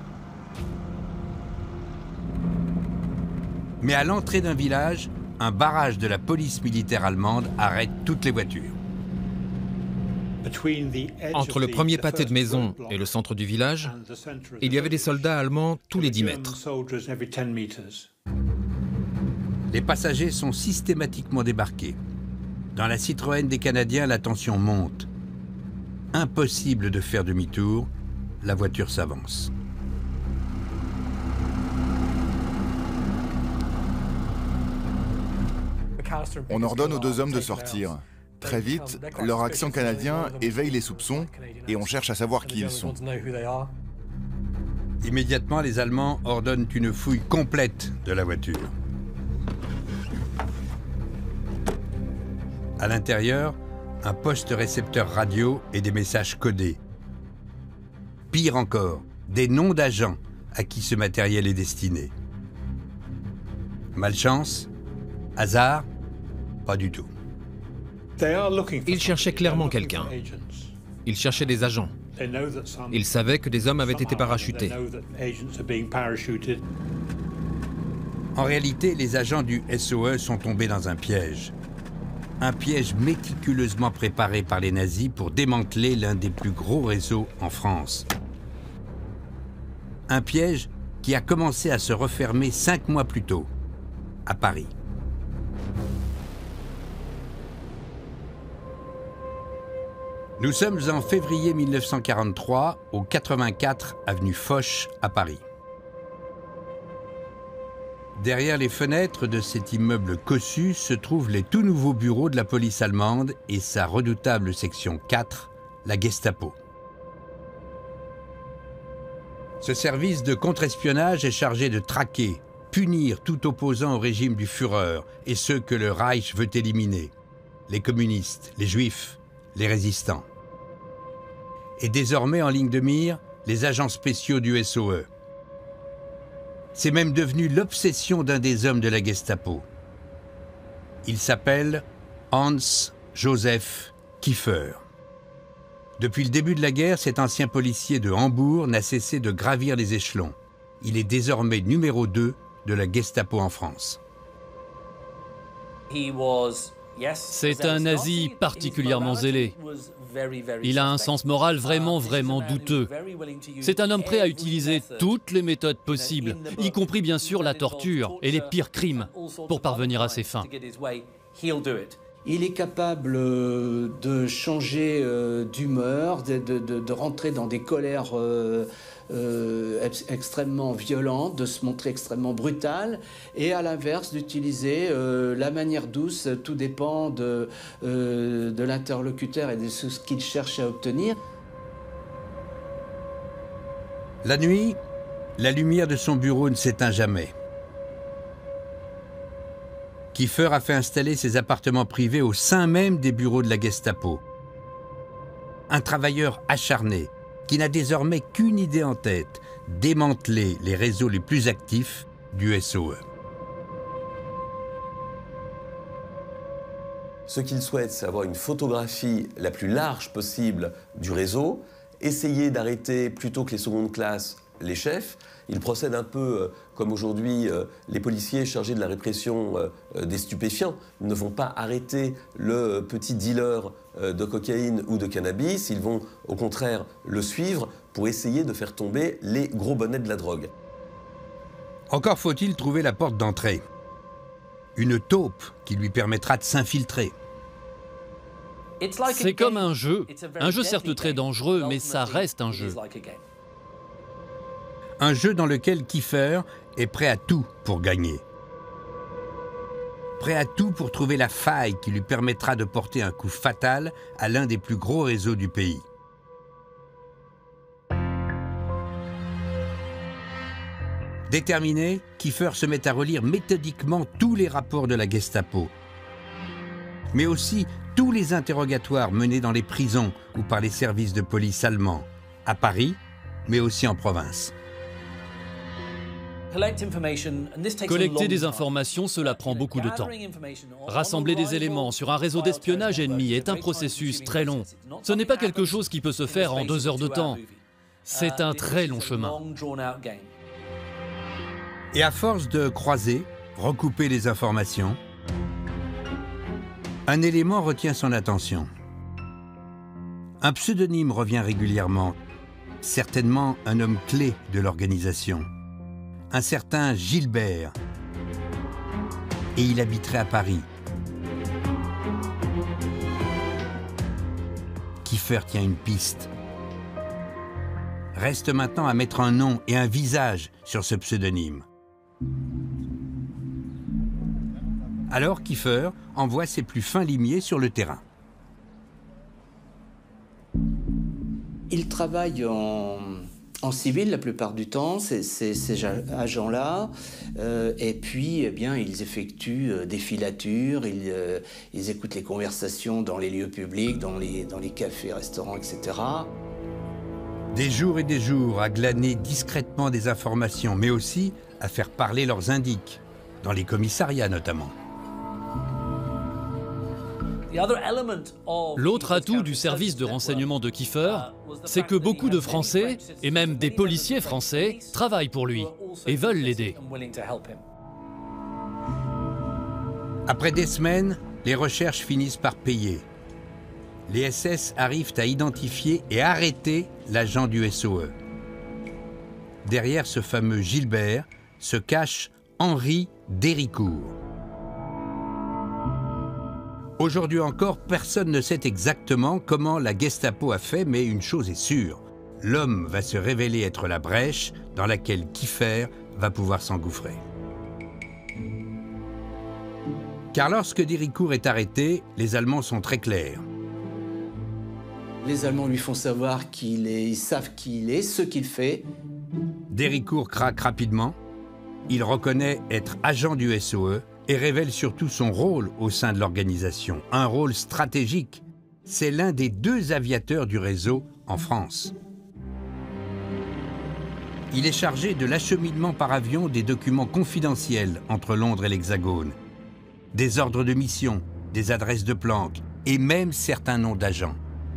Speaker 2: Mais à l'entrée d'un village, un barrage de la police militaire allemande arrête toutes les voitures.
Speaker 12: Entre le premier pâté de maison et le centre du village, il y avait des soldats allemands tous les 10 mètres.
Speaker 2: Les passagers sont systématiquement débarqués. Dans la Citroën des Canadiens, la tension monte. Impossible de faire demi-tour, la voiture s'avance.
Speaker 4: On ordonne aux deux hommes de sortir. Très vite, leur accent canadien éveille les soupçons et on cherche à savoir qui ils sont.
Speaker 2: Immédiatement, les Allemands ordonnent une fouille complète de la voiture. À l'intérieur, un poste récepteur radio et des messages codés. Pire encore, des noms d'agents à qui ce matériel est destiné. Malchance? Hasard? Pas du tout.
Speaker 12: Ils cherchaient clairement quelqu'un. Ils cherchaient des agents. Ils savaient que des hommes avaient été parachutés.
Speaker 2: En réalité, les agents du SOE sont tombés dans un piège. Un piège méticuleusement préparé par les nazis pour démanteler l'un des plus gros réseaux en France. Un piège qui a commencé à se refermer 5 mois plus tôt, à Paris. Nous sommes en février 1943, au 84 avenue Foch, à Paris. Derrière les fenêtres de cet immeuble cossu se trouvent les tout nouveaux bureaux de la police allemande et sa redoutable section 4, la Gestapo. Ce service de contre-espionnage est chargé de traquer, punir tout opposant au régime du Führer et ceux que le Reich veut éliminer, les communistes, les juifs, les résistants. Et désormais en ligne de mire, les agents spéciaux du SOE. C'est même devenu l'obsession d'un des hommes de la Gestapo. Il s'appelle Hans Joseph Kiefer. Depuis le début de la guerre, cet ancien policier de Hambourg n'a cessé de gravir les échelons. Il est désormais numéro 2 de la Gestapo en France.
Speaker 5: C'est un nazi particulièrement zélé. Il a un sens moral vraiment douteux. C'est un homme prêt à utiliser toutes les méthodes possibles, y compris bien sûr la torture et les pires crimes, pour parvenir à ses fins.
Speaker 11: Il est capable de changer d'humeur, de rentrer dans des colères extrêmement violentes, de se montrer extrêmement brutal, et à l'inverse d'utiliser la manière douce. Tout dépend de l'interlocuteur et de ce qu'il cherche à obtenir.
Speaker 2: La nuit, la lumière de son bureau ne s'éteint jamais. Kiefer a fait installer ses appartements privés au sein même des bureaux de la Gestapo. Un travailleur acharné qui n'a désormais qu'une idée en tête, démanteler les réseaux les plus actifs du SOE.
Speaker 3: Ce qu'il souhaite, c'est avoir une photographie la plus large possible du réseau, essayer d'arrêter plutôt que les secondes classes les chefs. Il procède un peu comme aujourd'hui les policiers chargés de la répression des stupéfiants ne vont pas arrêter le petit dealer de cocaïne ou de cannabis, ils vont au contraire le suivre pour essayer de faire tomber les gros bonnets de la drogue.
Speaker 2: Encore faut-il trouver la porte d'entrée. Une taupe qui lui permettra de s'infiltrer.
Speaker 5: C'est comme un jeu certes très dangereux, mais ça reste un jeu.
Speaker 2: Un jeu dans lequel Kiefer est prêt à tout pour gagner. Prêt à tout pour trouver la faille qui lui permettra de porter un coup fatal à l'un des plus gros réseaux du pays. Déterminé, Kiefer se met à relire méthodiquement tous les rapports de la Gestapo, mais aussi tous les interrogatoires menés dans les prisons ou par les services de police allemands, à Paris, mais aussi en province.
Speaker 5: Collecter des informations, cela prend beaucoup de temps. Rassembler des éléments sur un réseau d'espionnage ennemi est un processus très long. Ce n'est pas quelque chose qui peut se faire en 2 heures de temps. C'est un très long chemin.
Speaker 2: Et à force de croiser, recouper les informations, un élément retient son attention. Un pseudonyme revient régulièrement, certainement un homme clé de l'organisation. Un certain Gilbert, et il habiterait à Paris. Kiefer tient une piste. Reste maintenant à mettre un nom et un visage sur ce pseudonyme. Alors Kiefer envoie ses plus fins limiers sur le terrain.
Speaker 11: Ils travaillent en civil la plupart du temps, ces agents-là, et puis eh bien, ils effectuent des filatures, ils écoutent les conversations dans les lieux publics, dans les cafés, restaurants, etc.
Speaker 2: Des jours et des jours à glaner discrètement des informations, mais aussi à faire parler leurs indices, dans les commissariats notamment.
Speaker 5: L'autre atout du service de renseignement de Kiefer, c'est que beaucoup de Français, et même des policiers français, travaillent pour lui et veulent l'aider.
Speaker 2: Après des semaines, les recherches finissent par payer. Les SS arrivent à identifier et arrêter l'agent du SOE. Derrière ce fameux Gilbert se cache Henri Déricourt. Aujourd'hui encore, personne ne sait exactement comment la Gestapo a fait, mais une chose est sûre, l'homme va se révéler être la brèche dans laquelle Kiefer va pouvoir s'engouffrer. Car lorsque Déricourt est arrêté, les Allemands sont très clairs.
Speaker 11: Les Allemands lui font savoir ils savent qui il est, ce qu'il fait.
Speaker 2: Déricourt craque rapidement. Il reconnaît être agent du SOE et révèle surtout son rôle au sein de l'organisation. Un rôle stratégique. C'est l'un des 2 aviateurs du réseau en France. Il est chargé de l'acheminement par avion des documents confidentiels entre Londres et l'Hexagone, des ordres de mission, des adresses de planque et même certains noms d'agents.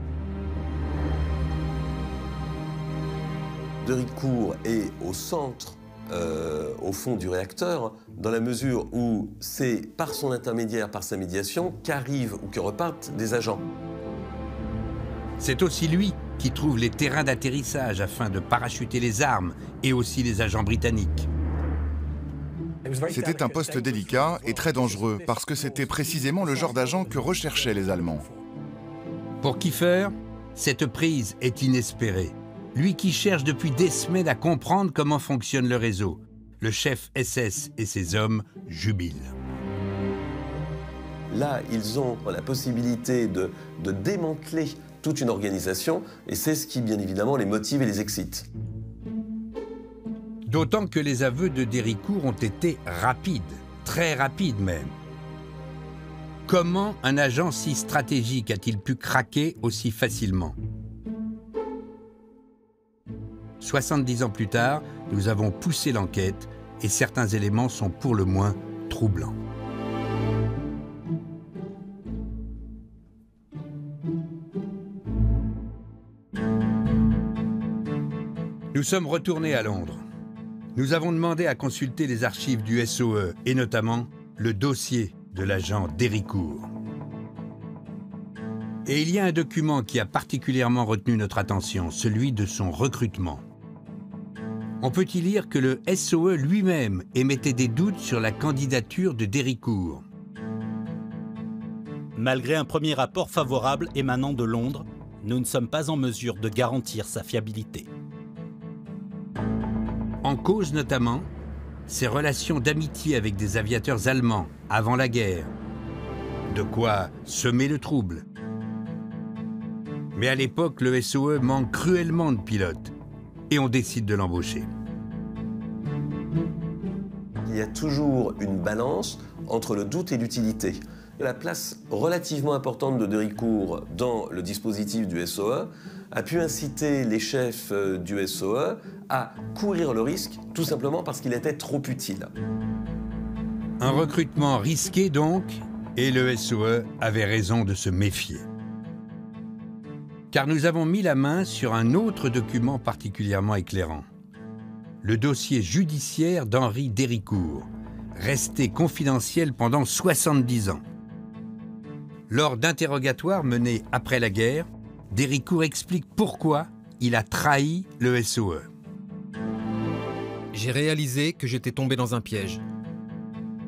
Speaker 3: Déricourt est au centre, au fond du réacteur, dans la mesure où c'est par son intermédiaire, par sa médiation, qu'arrivent ou que repartent des agents.
Speaker 2: C'est aussi lui qui trouve les terrains d'atterrissage afin de parachuter les armes et aussi les agents britanniques.
Speaker 4: C'était un poste délicat et très dangereux parce que c'était précisément le genre d'agent que recherchaient les Allemands.
Speaker 2: Pour Kiefer, cette prise est inespérée. Lui qui cherche depuis des semaines à comprendre comment fonctionne le réseau. Le chef SS et ses hommes jubilent.
Speaker 3: Là, ils ont la possibilité de démanteler toute une organisation, et c'est ce qui, bien évidemment, les motive et les excite.
Speaker 2: D'autant que les aveux de Déricourt ont été rapides, très rapides même. Comment un agent si stratégique a-t-il pu craquer aussi facilement ? 70 ans plus tard, nous avons poussé l'enquête et certains éléments sont pour le moins troublants. Nous sommes retournés à Londres. Nous avons demandé à consulter les archives du SOE et notamment le dossier de l'agent Déricourt. Et il y a un document qui a particulièrement retenu notre attention, celui de son recrutement. On peut y lire que le SOE lui-même émettait des doutes sur la candidature de Déricourt.
Speaker 13: Malgré un premier rapport favorable émanant de Londres, nous ne sommes pas en mesure de garantir sa fiabilité.
Speaker 2: En cause notamment ses relations d'amitié avec des aviateurs allemands avant la guerre. De quoi semer le trouble. Mais à l'époque, le SOE manque cruellement de pilotes et on décide de l'embaucher.
Speaker 3: Il y a toujours une balance entre le doute et l'utilité. La place relativement importante de Déricourt dans le dispositif du SOE a pu inciter les chefs du SOE à courir le risque, tout simplement parce qu'il était trop utile.
Speaker 2: Un recrutement risqué donc, et le SOE avait raison de se méfier. Car nous avons mis la main sur un autre document particulièrement éclairant. Le dossier judiciaire d'Henri Déricourt, resté confidentiel pendant 70 ans. Lors d'interrogatoires menés après la guerre, Déricourt explique pourquoi il a trahi le SOE.
Speaker 12: J'ai réalisé que j'étais tombé dans un piège.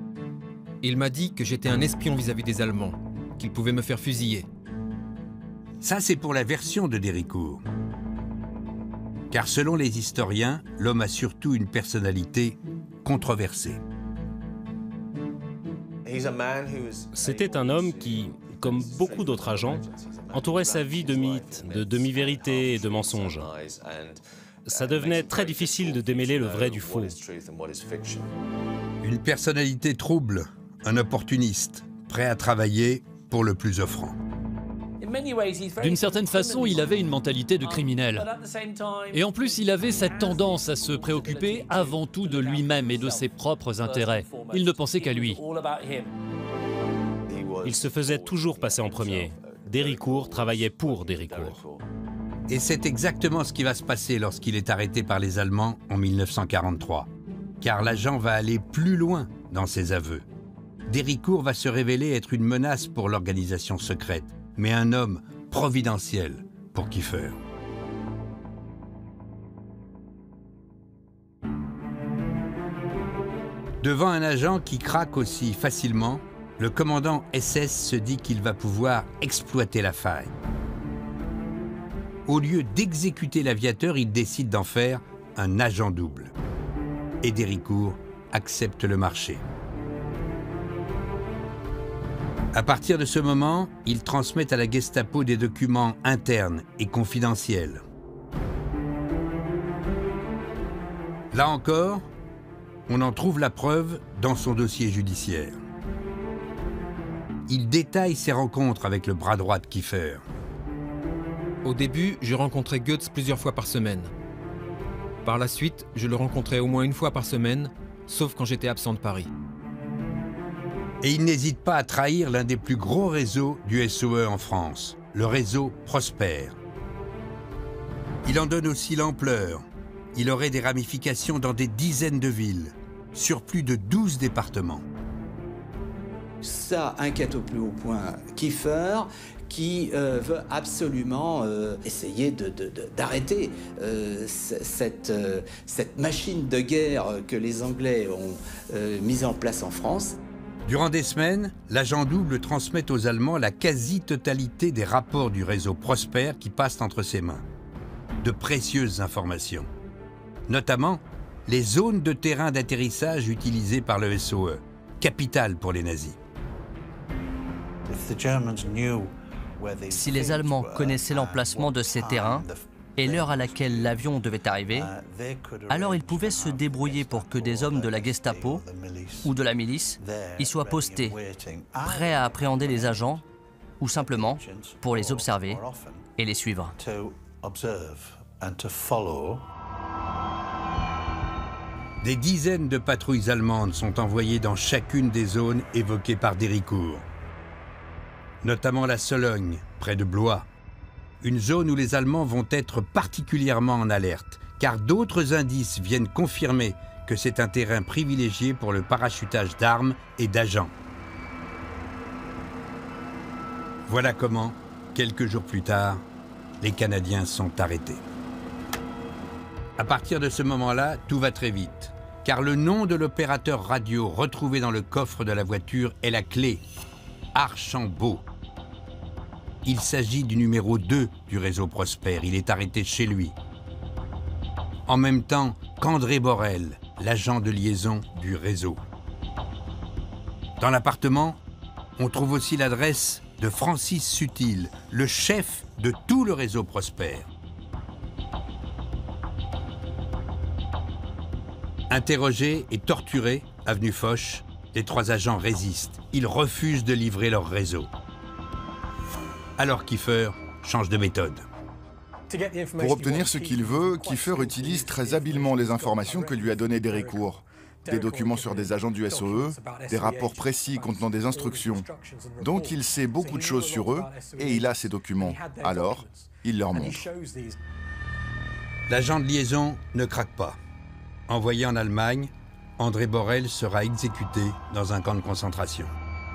Speaker 12: Il m'a dit que j'étais un espion vis-à-vis des Allemands, qu'ils pouvaient me faire fusiller.
Speaker 2: Ça, c'est pour la version de Déricourt. Car selon les historiens, l'homme a surtout une personnalité controversée.
Speaker 6: C'était un homme qui, comme beaucoup d'autres agents, entourait sa vie de mythes, de demi-vérités et de mensonges. Ça devenait très difficile de démêler le vrai du faux.
Speaker 2: Une personnalité trouble, un opportuniste, prêt à travailler pour le plus offrant.
Speaker 5: D'une certaine façon, il avait une mentalité de criminel. Et en plus, il avait cette tendance à se préoccuper avant tout de lui-même et de ses propres intérêts. Il ne pensait qu'à lui.
Speaker 6: Il se faisait toujours passer en premier. Déricourt travaillait pour Déricourt.
Speaker 2: Et c'est exactement ce qui va se passer lorsqu'il est arrêté par les Allemands en 1943. Car l'agent va aller plus loin dans ses aveux. Déricourt va se révéler être une menace pour l'organisation secrète, mais un homme providentiel pour Kiefer. Devant un agent qui craque aussi facilement, le commandant SS se dit qu'il va pouvoir exploiter la faille. Au lieu d'exécuter l'aviateur, il décide d'en faire un agent double. Et Déricourt accepte le marché. À partir de ce moment, il transmet à la Gestapo des documents internes et confidentiels. Là encore, on en trouve la preuve dans son dossier judiciaire. Il détaille ses rencontres avec le bras droit de Kiefer.
Speaker 12: Au début, je rencontrais Goetz plusieurs fois par semaine. Par la suite, je le rencontrais au moins une fois par semaine, sauf quand j'étais absent de Paris.
Speaker 2: Et il n'hésite pas à trahir l'un des plus gros réseaux du SOE en France, le réseau Prosper. Il en donne aussi l'ampleur. Il aurait des ramifications dans des dizaines de villes, sur plus de 12 départements.
Speaker 11: Ça inquiète au plus haut point Kiefer, qui veut absolument essayer d'arrêter cette machine de guerre que les Anglais ont mise en place en France.
Speaker 2: Durant des semaines, l'agent double transmet aux Allemands la quasi-totalité des rapports du réseau Prosper qui passent entre ses mains. De précieuses informations. Notamment, les zones de terrain d'atterrissage utilisées par le SOE, capitales pour les nazis.
Speaker 8: Si les Allemands connaissaient l'emplacement de ces terrains et l'heure à laquelle l'avion devait arriver, alors ils pouvaient se débrouiller pour que des hommes de la Gestapo ou de la milice y soient postés, prêts à appréhender les agents ou simplement pour les observer et les suivre.
Speaker 2: Des dizaines de patrouilles allemandes sont envoyées dans chacune des zones évoquées par Déricourt. Notamment la Sologne, près de Blois. Une zone où les Allemands vont être particulièrement en alerte, car d'autres indices viennent confirmer que c'est un terrain privilégié pour le parachutage d'armes et d'agents. Voilà comment, quelques jours plus tard, les Canadiens sont arrêtés. À partir de ce moment-là, tout va très vite, car le nom de l'opérateur radio retrouvé dans le coffre de la voiture est la clé, Archambault. Il s'agit du numéro 2 du réseau Prosper. Il est arrêté chez lui. En même temps qu'André Borel, l'agent de liaison du réseau. Dans l'appartement, on trouve aussi l'adresse de Francis Sutil, le chef de tout le réseau Prosper. Interrogés et torturés, avenue Foch, les 3 agents résistent. Ils refusent de livrer leur réseau. Alors Kiefer change de méthode.
Speaker 4: Pour obtenir ce qu'il veut, Kiefer utilise très habilement les informations que lui a données Déricourt. Des documents sur des agents du SOE, des rapports précis contenant des instructions. Donc il sait beaucoup de choses sur eux et il a ces documents. Alors, il leur montre.
Speaker 2: L'agent de liaison ne craque pas. Envoyé en Allemagne, André Borel sera exécuté dans un camp de concentration.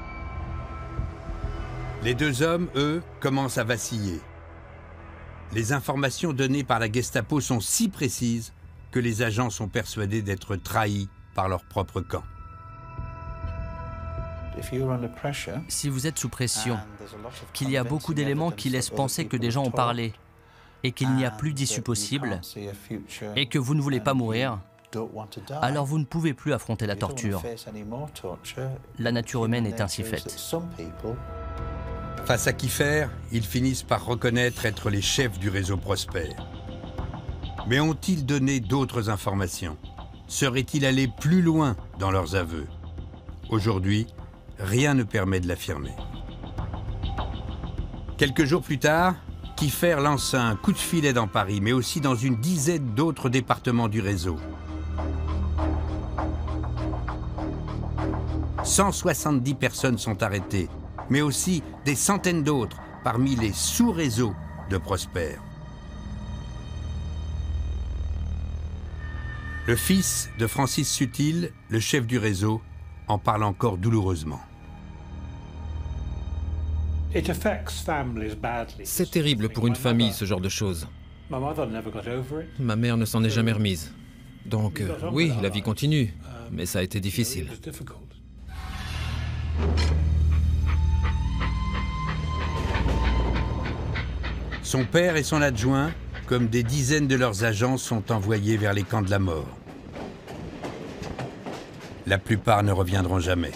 Speaker 2: Les 2 hommes, eux, commencent à vaciller. Les informations données par la Gestapo sont si précises que les agents sont persuadés d'être trahis par leur propre camp.
Speaker 8: Si vous êtes sous pression, qu'il y a beaucoup d'éléments qui laissent penser que des gens ont parlé, et qu'il n'y a plus d'issue possible, et que vous ne voulez pas mourir, alors vous ne pouvez plus affronter la torture. La nature humaine est ainsi faite.
Speaker 2: Face à Kiefer, ils finissent par reconnaître être les chefs du réseau Prosper. Mais ont-ils donné d'autres informations? Seraient-ils allés plus loin dans leurs aveux? Aujourd'hui, rien ne permet de l'affirmer. Quelques jours plus tard, Kiefer lance un coup de filet dans Paris, mais aussi dans une dizaine d'autres départements du réseau. 170 personnes sont arrêtées, mais aussi des centaines d'autres parmi les sous-réseaux de Prosper. Le fils de Francis Sutil, le chef du réseau, en parle encore douloureusement.
Speaker 12: C'est terrible pour une famille, ce genre de choses. Ma mère ne s'en est jamais remise. Donc, oui, la vie continue, mais ça a été difficile.
Speaker 2: Son père et son adjoint, comme des dizaines de leurs agents, sont envoyés vers les camps de la mort. La plupart ne reviendront jamais.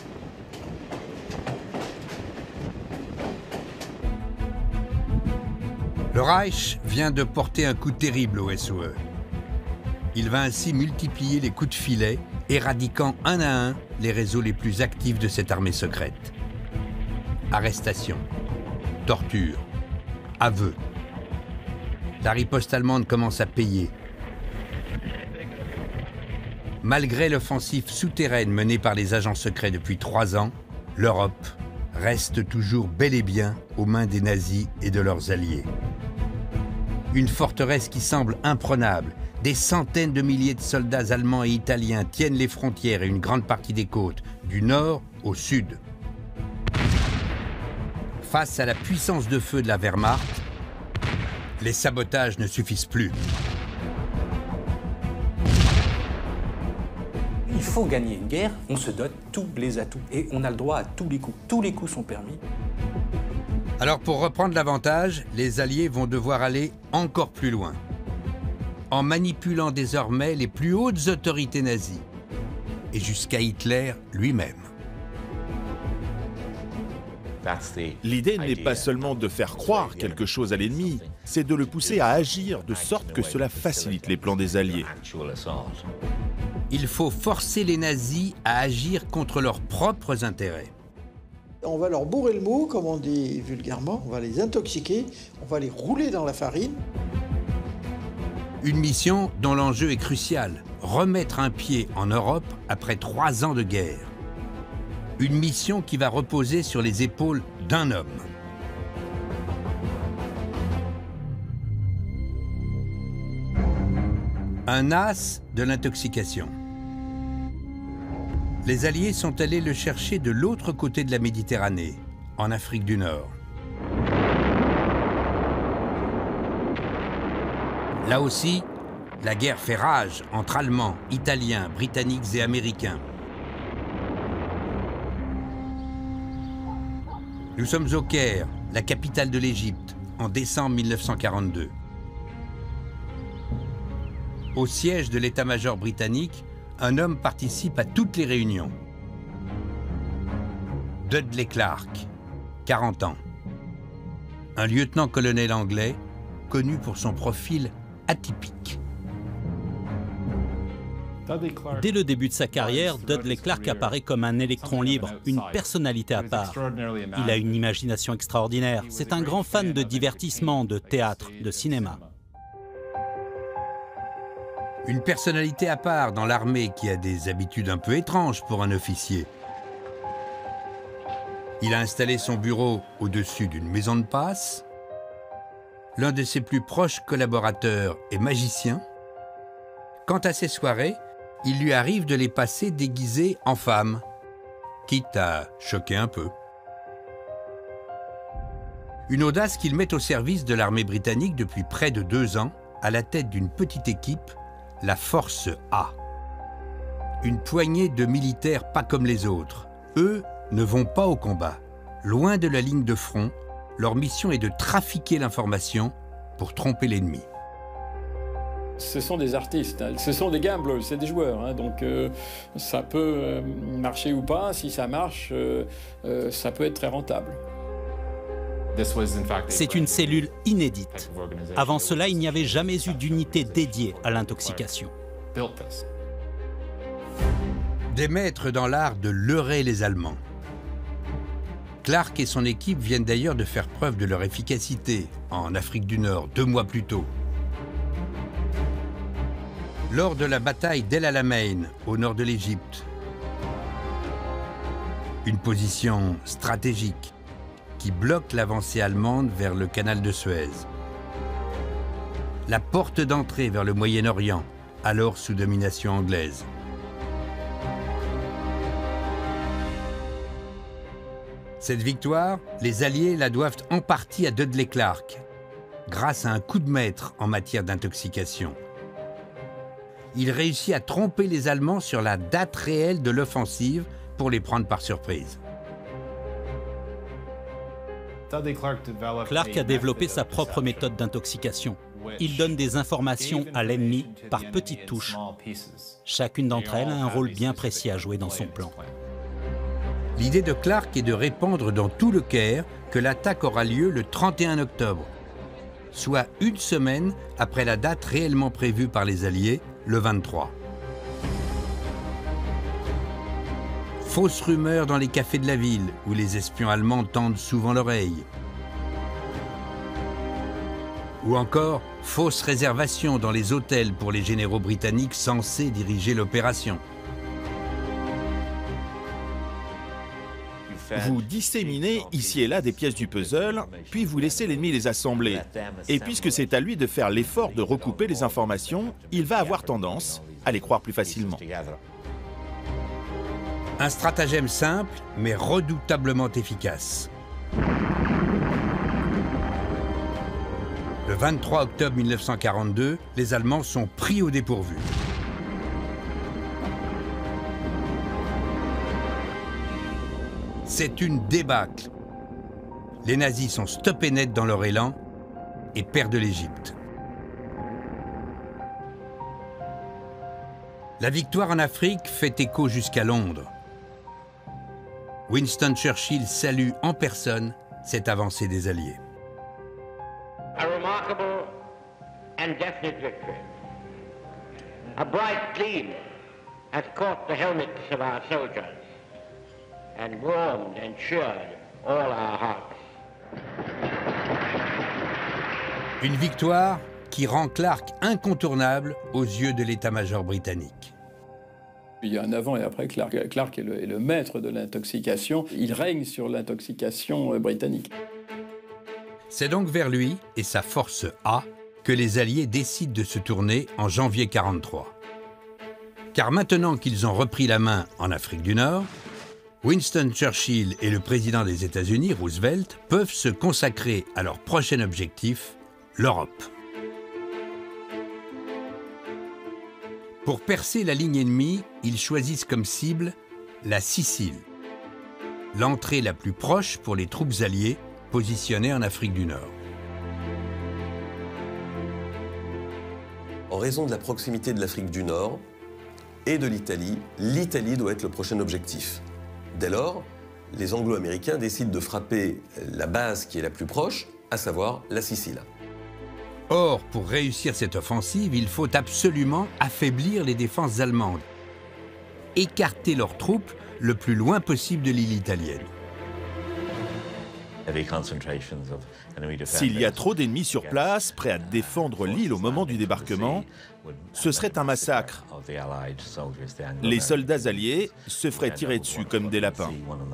Speaker 2: Le Reich vient de porter un coup terrible au SOE. Il va ainsi multiplier les coups de filet, éradiquant un à un les réseaux les plus actifs de cette armée secrète. Arrestations, tortures, aveux. La riposte allemande commence à payer. Malgré l'offensive souterraine menée par les agents secrets depuis 3 ans, l'Europe reste toujours bel et bien aux mains des nazis et de leurs alliés. Une forteresse qui semble imprenable. Des centaines de milliers de soldats allemands et italiens tiennent les frontières et une grande partie des côtes, du nord au sud. Face à la puissance de feu de la Wehrmacht, les sabotages ne suffisent plus.
Speaker 14: Il faut gagner une guerre, on se dote tous les atouts et on a le droit à tous les coups. Tous les coups sont permis.
Speaker 2: Alors pour reprendre l'avantage, les Alliés vont devoir aller encore plus loin, en manipulant désormais les plus hautes autorités nazies, et jusqu'à Hitler lui-même.
Speaker 15: L'idée n'est pas seulement de faire croire quelque chose à l'ennemi, c'est de le pousser à agir de sorte que cela facilite les plans des Alliés.
Speaker 2: Il faut forcer les nazis à agir contre leurs propres intérêts.
Speaker 16: On va leur bourrer le mou, comme on dit vulgairement, on va les intoxiquer, on va les rouler dans la farine.
Speaker 2: Une mission dont l'enjeu est crucial, remettre un pied en Europe après 3 ans de guerre. Une mission qui va reposer sur les épaules d'un homme. Un as de l'intoxication. Les Alliés sont allés le chercher de l'autre côté de la Méditerranée, en Afrique du Nord. Là aussi, la guerre fait rage entre Allemands, Italiens, Britanniques et Américains. Nous sommes au Caire, la capitale de l'Égypte, en décembre 1942. Au siège de l'état-major britannique, un homme participe à toutes les réunions. Dudley Clark, 40 ans. Un lieutenant-colonel anglais, connu pour son profil atypique.
Speaker 13: Dès le début de sa carrière, Dudley Clark apparaît comme un électron libre, une personnalité à part. Il a une imagination extraordinaire. C'est un grand fan de divertissement, de théâtre, de cinéma.
Speaker 2: Une personnalité à part dans l'armée qui a des habitudes un peu étranges pour un officier. Il a installé son bureau au-dessus d'une maison de passe. L'un de ses plus proches collaborateurs est magicien. Quant à ses soirées, il lui arrive de les passer déguisé en femme, quitte à choquer un peu. Une audace qu'il met au service de l'armée britannique depuis près de 2 ans, à la tête d'une petite équipe, la Force A. Une poignée de militaires pas comme les autres. Eux ne vont pas au combat. Loin de la ligne de front, leur mission est de trafiquer l'information pour tromper l'ennemi.
Speaker 17: Ce sont des artistes, hein. Ce sont des gamblers, c'est des joueurs. Hein. Donc ça peut marcher ou pas. Si ça marche, ça peut être très rentable.
Speaker 13: C'est une cellule inédite. Avant cela, il n'y avait jamais eu d'unité dédiée à l'intoxication.
Speaker 2: Des maîtres dans l'art de leurrer les Allemands. Clark et son équipe viennent d'ailleurs de faire preuve de leur efficacité en Afrique du Nord 2 mois plus tôt. Lors de la bataille d'El Alamein, au nord de l'Égypte. Une position stratégique qui bloque l'avancée allemande vers le canal de Suez. La porte d'entrée vers le Moyen-Orient, alors sous domination anglaise. Cette victoire, les Alliés la doivent en partie à Dudley Clark, grâce à un coup de maître en matière d'intoxication. Il réussit à tromper les Allemands sur la date réelle de l'offensive pour les prendre par surprise.
Speaker 13: Clark a développé sa propre méthode d'intoxication. Il donne des informations à l'ennemi par petites touches. Chacune d'entre elles a un rôle bien précis à jouer dans son plan.
Speaker 2: L'idée de Clark est de répandre dans tout le Caire que l'attaque aura lieu le 31 octobre, soit 1 semaine après la date réellement prévue par les Alliés, le 23. Fausses rumeurs dans les cafés de la ville, où les espions allemands tendent souvent l'oreille. Ou encore, fausses réservations dans les hôtels pour les généraux britanniques censés diriger l'opération.
Speaker 15: Vous disséminez ici et là des pièces du puzzle, puis vous laissez l'ennemi les assembler. Et puisque c'est à lui de faire l'effort de recouper les informations, il va avoir tendance à les croire plus facilement.
Speaker 2: Un stratagème simple, mais redoutablement efficace. Le 23 octobre 1942, les Allemands sont pris au dépourvu. C'est une débâcle. Les nazis sont stoppés net dans leur élan et perdent l'Égypte. La victoire en Afrique fait écho jusqu'à Londres. Winston Churchill salue en personne cette avancée des Alliés.
Speaker 18: A remarkable and definite victory. A bright gleam has caught the helmets of our soldiers and warmed and cheered all our hearts.
Speaker 2: Une victoire qui rend Clark incontournable aux yeux de l'état-major britannique.
Speaker 17: Il y a un avant et après Clark. Clark est le maître de l'intoxication. Il règne sur l'intoxication britannique.
Speaker 2: C'est donc vers lui et sa force A que les Alliés décident de se tourner en janvier 1943. Car maintenant qu'ils ont repris la main en Afrique du Nord, Winston Churchill et le président des États-Unis, Roosevelt, peuvent se consacrer à leur prochain objectif, l'Europe. Pour percer la ligne ennemie, ils choisissent comme cible la Sicile, l'entrée la plus proche pour les troupes alliées positionnées en Afrique du Nord.
Speaker 3: En raison de la proximité de l'Afrique du Nord et de l'Italie, l'Italie doit être le prochain objectif. Dès lors, les Anglo-Américains décident de frapper la base qui est la plus proche, à savoir la Sicile.
Speaker 2: Or, pour réussir cette offensive, il faut absolument affaiblir les défenses allemandes, écarter leurs troupes le plus loin possible de l'île italienne.
Speaker 15: S'il y a trop d'ennemis sur place, prêts à défendre l'île au moment du débarquement, ce serait un massacre. Les soldats alliés se feraient tirer dessus comme des lapins.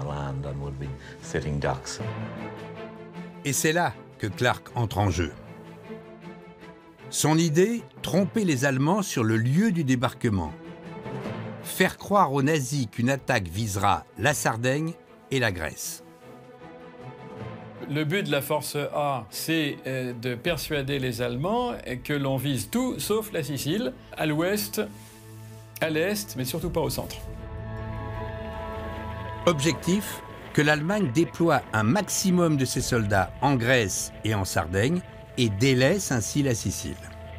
Speaker 2: Et c'est là que Clark entre en jeu. Son idée, tromper les Allemands sur le lieu du débarquement. Faire croire aux nazis qu'une attaque visera la Sardaigne et la Grèce.
Speaker 17: Le but de la force A, c'est de persuader les Allemands que l'on vise tout sauf la Sicile, à l'ouest, à l'est, mais surtout pas au centre.
Speaker 2: Objectif, que l'Allemagne déploie un maximum de ses soldats en Grèce et en Sardaigne et délaisse ainsi la Sicile.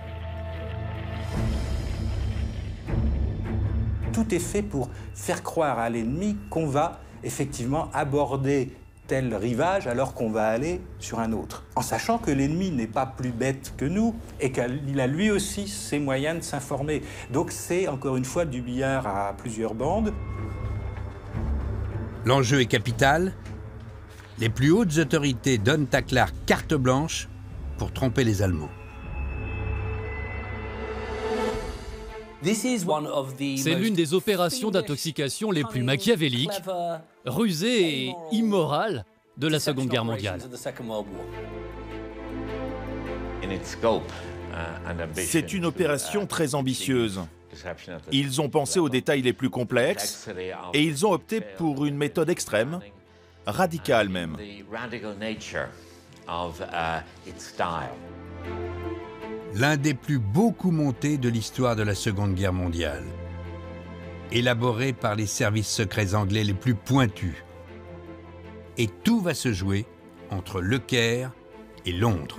Speaker 14: Tout est fait pour faire croire à l'ennemi qu'on va effectivement aborder tel rivage alors qu'on va aller sur un autre, en sachant que l'ennemi n'est pas plus bête que nous et qu'il a lui aussi ses moyens de s'informer. Donc c'est encore une fois du billard à plusieurs bandes.
Speaker 2: L'enjeu est capital. Les plus hautes autorités donnent à Clark carte blanche pour tromper les Allemands.
Speaker 5: C'est l'une des opérations d'intoxication les plus machiavéliques, rusées et immorales de la Seconde Guerre mondiale.
Speaker 15: C'est une opération très ambitieuse. Ils ont pensé aux détails les plus complexes et ils ont opté pour une méthode extrême, radicale même.
Speaker 2: L'un des plus beaux coups montés de l'histoire de la Seconde Guerre mondiale, élaboré par les services secrets anglais les plus pointus. Et tout va se jouer entre Le Caire et Londres.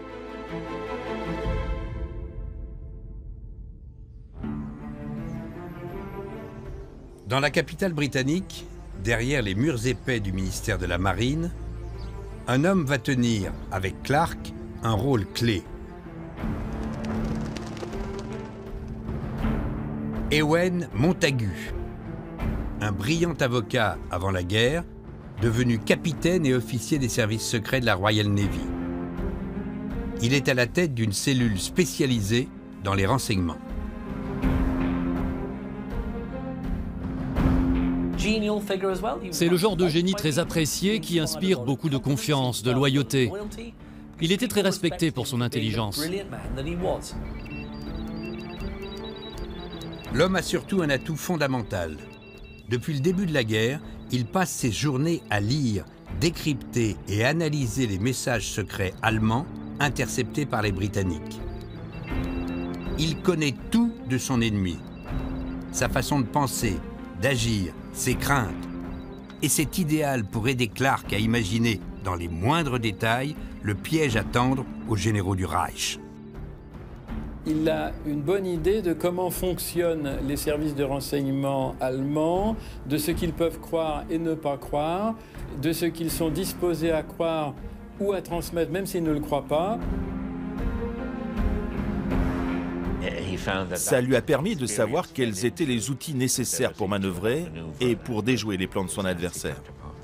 Speaker 2: Dans la capitale britannique, derrière les murs épais du ministère de la Marine, un homme va tenir, avec Clark, un rôle clé. Ewen Montagu, un brillant avocat avant la guerre, devenu capitaine et officier des services secrets de la Royal Navy. Il est à la tête d'une cellule spécialisée dans les renseignements.
Speaker 5: C'est le genre de génie très apprécié qui inspire beaucoup de confiance, de loyauté. Il était très respecté pour son intelligence.
Speaker 2: L'homme a surtout un atout fondamental. Depuis le début de la guerre, il passe ses journées à lire, décrypter et analyser les messages secrets allemands interceptés par les Britanniques. Il connaît tout de son ennemi, sa façon de penser, d'agir, ses craintes. Et c'est idéal pour aider Clark à imaginer, dans les moindres détails, le piège à tendre aux généraux du Reich.
Speaker 17: Il a une bonne idée de comment fonctionnent les services de renseignement allemands, de ce qu'ils peuvent croire et ne pas croire, de ce qu'ils sont disposés à croire ou à transmettre, même s'ils ne le croient pas.
Speaker 15: Ça lui a permis de savoir quels étaient les outils nécessaires pour manœuvrer et pour déjouer les plans de son adversaire.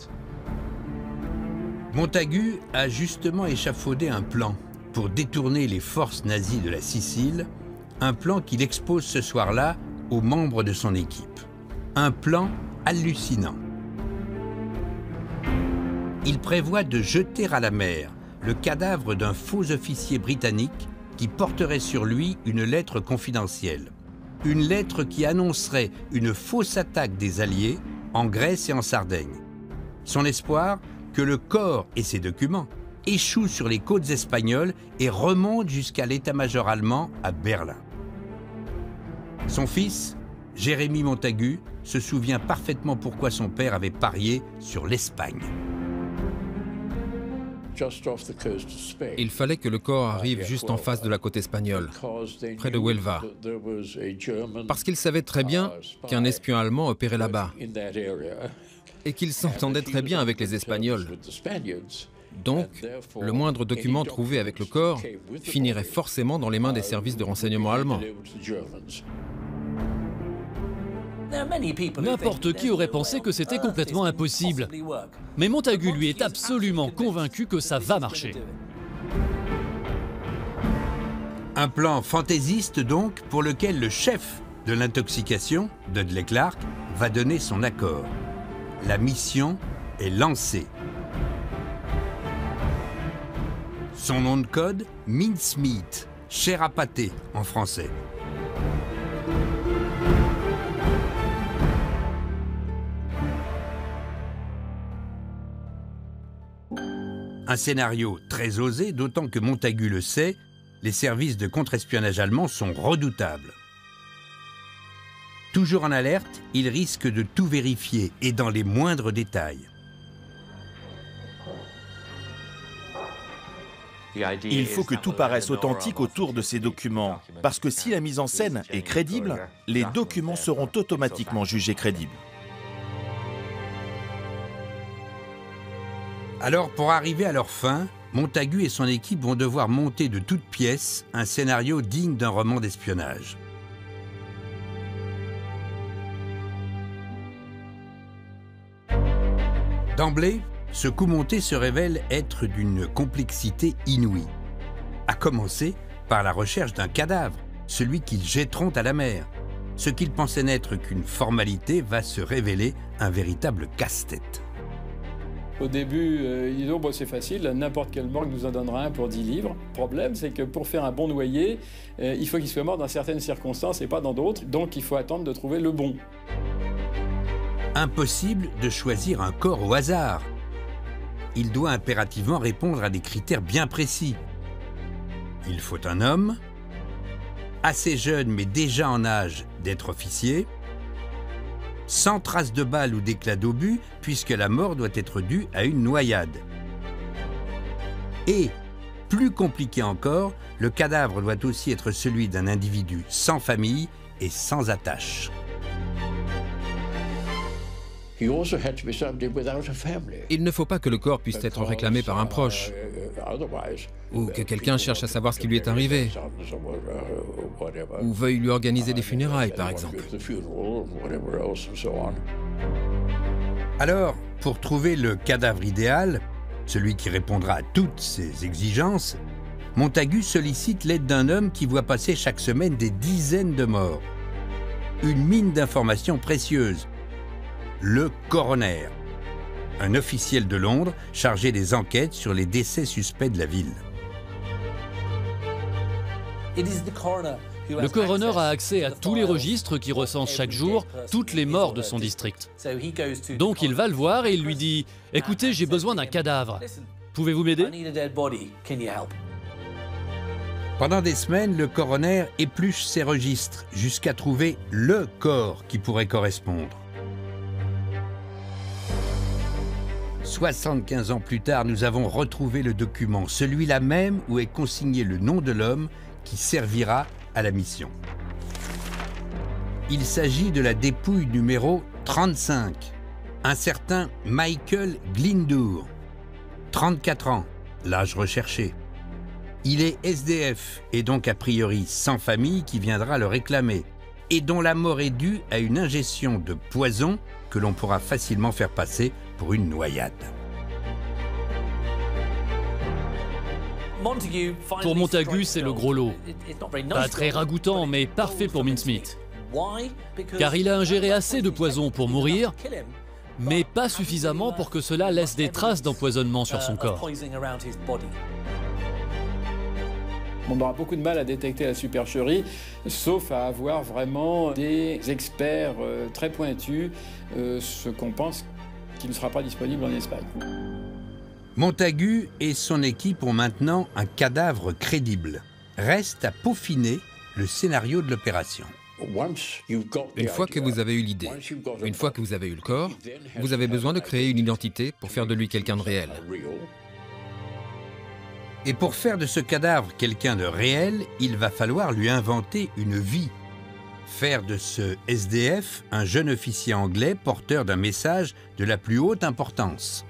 Speaker 2: Montagu a justement échafaudé un plan pour détourner les forces nazies de la Sicile, un plan qu'il expose ce soir-là aux membres de son équipe. Un plan hallucinant. Il prévoit de jeter à la mer le cadavre d'un faux officier britannique qui porterait sur lui une lettre confidentielle. Une lettre qui annoncerait une fausse attaque des Alliés en Grèce et en Sardaigne. Son espoir, que le corps et ses documents échoue sur les côtes espagnoles et remonte jusqu'à l'état-major allemand à Berlin. Son fils, Jérémy Montagu, se souvient parfaitement pourquoi son père avait parié sur l'Espagne.
Speaker 12: Il fallait que le corps arrive juste en face de la côte espagnole, près de Huelva, parce qu'ils savaient très bien qu'un espion allemand opérait là-bas et qu'il s'entendait très bien avec les Espagnols. Donc, le moindre document trouvé avec le corps finirait forcément dans les mains des services de renseignement allemands.
Speaker 5: N'importe qui aurait pensé que c'était complètement impossible. Mais Montagu, lui, est absolument convaincu que ça va marcher.
Speaker 2: Un plan fantaisiste donc, pour lequel le chef de l'intoxication, Dudley Clark, va donner son accord. La mission est lancée. Son nom de code, Mincemeat, chair à pâté en français. Un scénario très osé, d'autant que Montagu le sait, les services de contre-espionnage allemands sont redoutables. Toujours en alerte, il risque de tout vérifier et dans les moindres détails.
Speaker 15: Il faut que tout paraisse authentique autour de ces documents, parce que si la mise en scène est crédible, les documents seront automatiquement jugés crédibles.
Speaker 2: Alors, pour arriver à leur fin, Montagu et son équipe vont devoir monter de toutes pièces un scénario digne d'un roman d'espionnage. D'emblée, ce coup monté se révèle être d'une complexité inouïe. À commencer par la recherche d'un cadavre, celui qu'ils jetteront à la mer. Ce qu'ils pensaient n'être qu'une formalité va se révéler un véritable casse-tête.
Speaker 17: Au début, ils disent bon, c'est facile, n'importe quelle morgue nous en donnera un pour 10 livres. Le problème, c'est que pour faire un bon noyer, il faut qu'il soit mort dans certaines circonstances et pas dans d'autres. Donc il faut attendre de trouver le bon.
Speaker 2: Impossible de choisir un corps au hasard. Il doit impérativement répondre à des critères bien précis. Il faut un homme, assez jeune mais déjà en âge d'être officier, sans trace de balle ou d'éclat d'obus, puisque la mort doit être due à une noyade. Et, plus compliqué encore, le cadavre doit aussi être celui d'un individu sans famille et sans attache.
Speaker 12: Il ne faut pas que le corps puisse être réclamé par un proche, ou que quelqu'un cherche à savoir ce qui lui est arrivé, ou veuille lui organiser des funérailles, par exemple.
Speaker 2: Alors, pour trouver le cadavre idéal, celui qui répondra à toutes ces exigences, Montagu sollicite l'aide d'un homme qui voit passer chaque semaine des dizaines de morts. Une mine d'informations précieuses. Le coroner, un officiel de Londres chargé des enquêtes sur les décès suspects de la ville.
Speaker 5: Le coroner a accès à tous les registres qui recensent chaque jour toutes les morts de son district. Donc il va le voir et il lui dit « Écoutez, j'ai besoin d'un cadavre. Pouvez-vous m'aider ?»
Speaker 2: Pendant des semaines, le coroner épluche ses registres jusqu'à trouver le corps qui pourrait correspondre. 75 ans plus tard, nous avons retrouvé le document, celui-là même où est consigné le nom de l'homme qui servira à la mission. Il s'agit de la dépouille numéro 35, un certain Michael Glindour, 34 ans, l'âge recherché. Il est SDF et donc a priori sans famille qui viendra le réclamer et dont la mort est due à une ingestion de poison que l'on pourra facilement faire passer pour une noyade.
Speaker 5: Pour Montagu, c'est le gros lot. Pas très ragoûtant, mais parfait pour Mincemeat. Car il a ingéré assez de poison pour mourir, mais pas suffisamment pour que cela laisse des traces d'empoisonnement sur son corps.
Speaker 17: On aura beaucoup de mal à détecter la supercherie, sauf à avoir vraiment des experts très pointus, ce qu'on pense qui ne sera pas disponible en Espagne.
Speaker 2: Montagu et son équipe ont maintenant un cadavre crédible. Reste à peaufiner le scénario de l'opération.
Speaker 12: Une fois que vous avez eu l'idée, une fois que vous avez eu le corps, vous avez besoin de créer une identité pour faire de lui quelqu'un de réel.
Speaker 2: Et pour faire de ce cadavre quelqu'un de réel, il va falloir lui inventer une vie. Faire de ce SDF un jeune officier anglais porteur d'un message de la plus haute importance.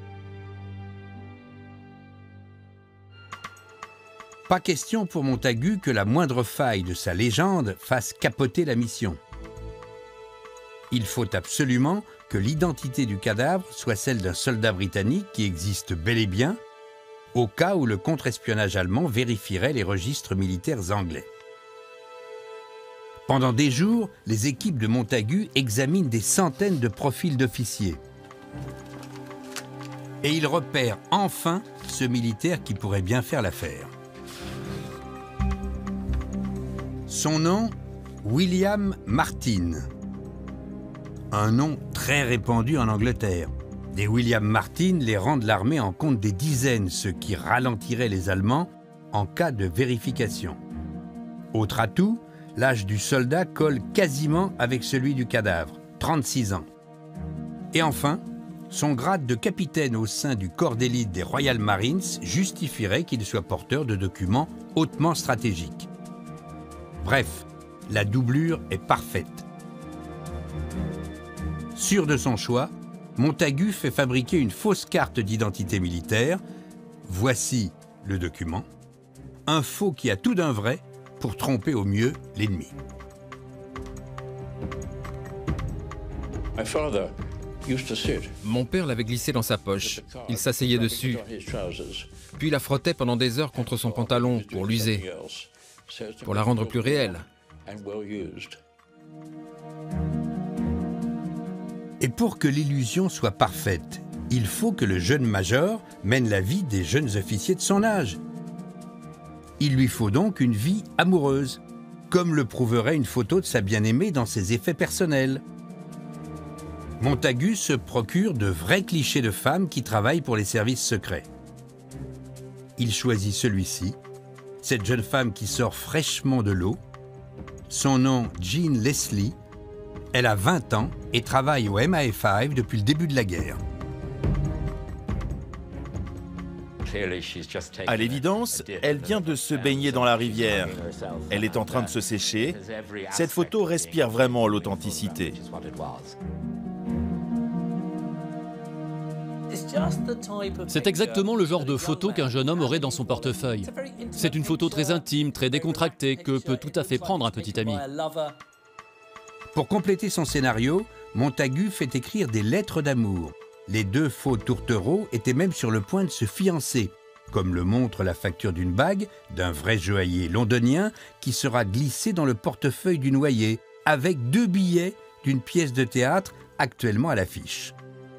Speaker 2: Pas question pour Montagu que la moindre faille de sa légende fasse capoter la mission. Il faut absolument que l'identité du cadavre soit celle d'un soldat britannique qui existe bel et bien, au cas où le contre-espionnage allemand vérifierait les registres militaires anglais. Pendant des jours, les équipes de Montagu examinent des centaines de profils d'officiers. Et ils repèrent enfin ce militaire qui pourrait bien faire l'affaire. Son nom, William Martin. Un nom très répandu en Angleterre. Des William Martin les rendent l'armée en compte des dizaines, ce qui ralentirait les Allemands en cas de vérification. Autre atout, l'âge du soldat colle quasiment avec celui du cadavre, 36 ans. Et enfin, son grade de capitaine au sein du corps d'élite des Royal Marines justifierait qu'il soit porteur de documents hautement stratégiques. Bref, la doublure est parfaite. Sûr de son choix, Montagu fait fabriquer une fausse carte d'identité militaire. Voici le document. Un faux qui a tout d'un vrai pour tromper au mieux l'ennemi.
Speaker 12: Mon père l'avait glissé dans sa poche. Il s'asseyait dessus, puis la frottait pendant des heures contre son pantalon pour l'user, pour la rendre plus réelle.
Speaker 2: Et pour que l'illusion soit parfaite, il faut que le jeune major mène la vie des jeunes officiers de son âge. Il lui faut donc une vie amoureuse, comme le prouverait une photo de sa bien-aimée dans ses effets personnels. Montagu se procure de vrais clichés de femmes qui travaillent pour les services secrets. Il choisit celui-ci, cette jeune femme qui sort fraîchement de l'eau. Son nom, Jean Leslie. Elle a 20 ans et travaille au MI5 depuis le début de la guerre.
Speaker 15: À l'évidence, elle vient de se baigner dans la rivière. Elle est en train de se sécher. Cette photo respire vraiment l'authenticité.
Speaker 5: C'est exactement le genre de photo qu'un jeune homme aurait dans son portefeuille. C'est une photo très intime, très décontractée, que peut tout à fait prendre un petit ami.
Speaker 2: Pour compléter son scénario, Montagu fait écrire des lettres d'amour. Les deux faux tourtereaux étaient même sur le point de se fiancer, comme le montre la facture d'une bague d'un vrai joaillier londonien qui sera glissée dans le portefeuille du noyé, avec 2 billets d'une pièce de théâtre actuellement à l'affiche.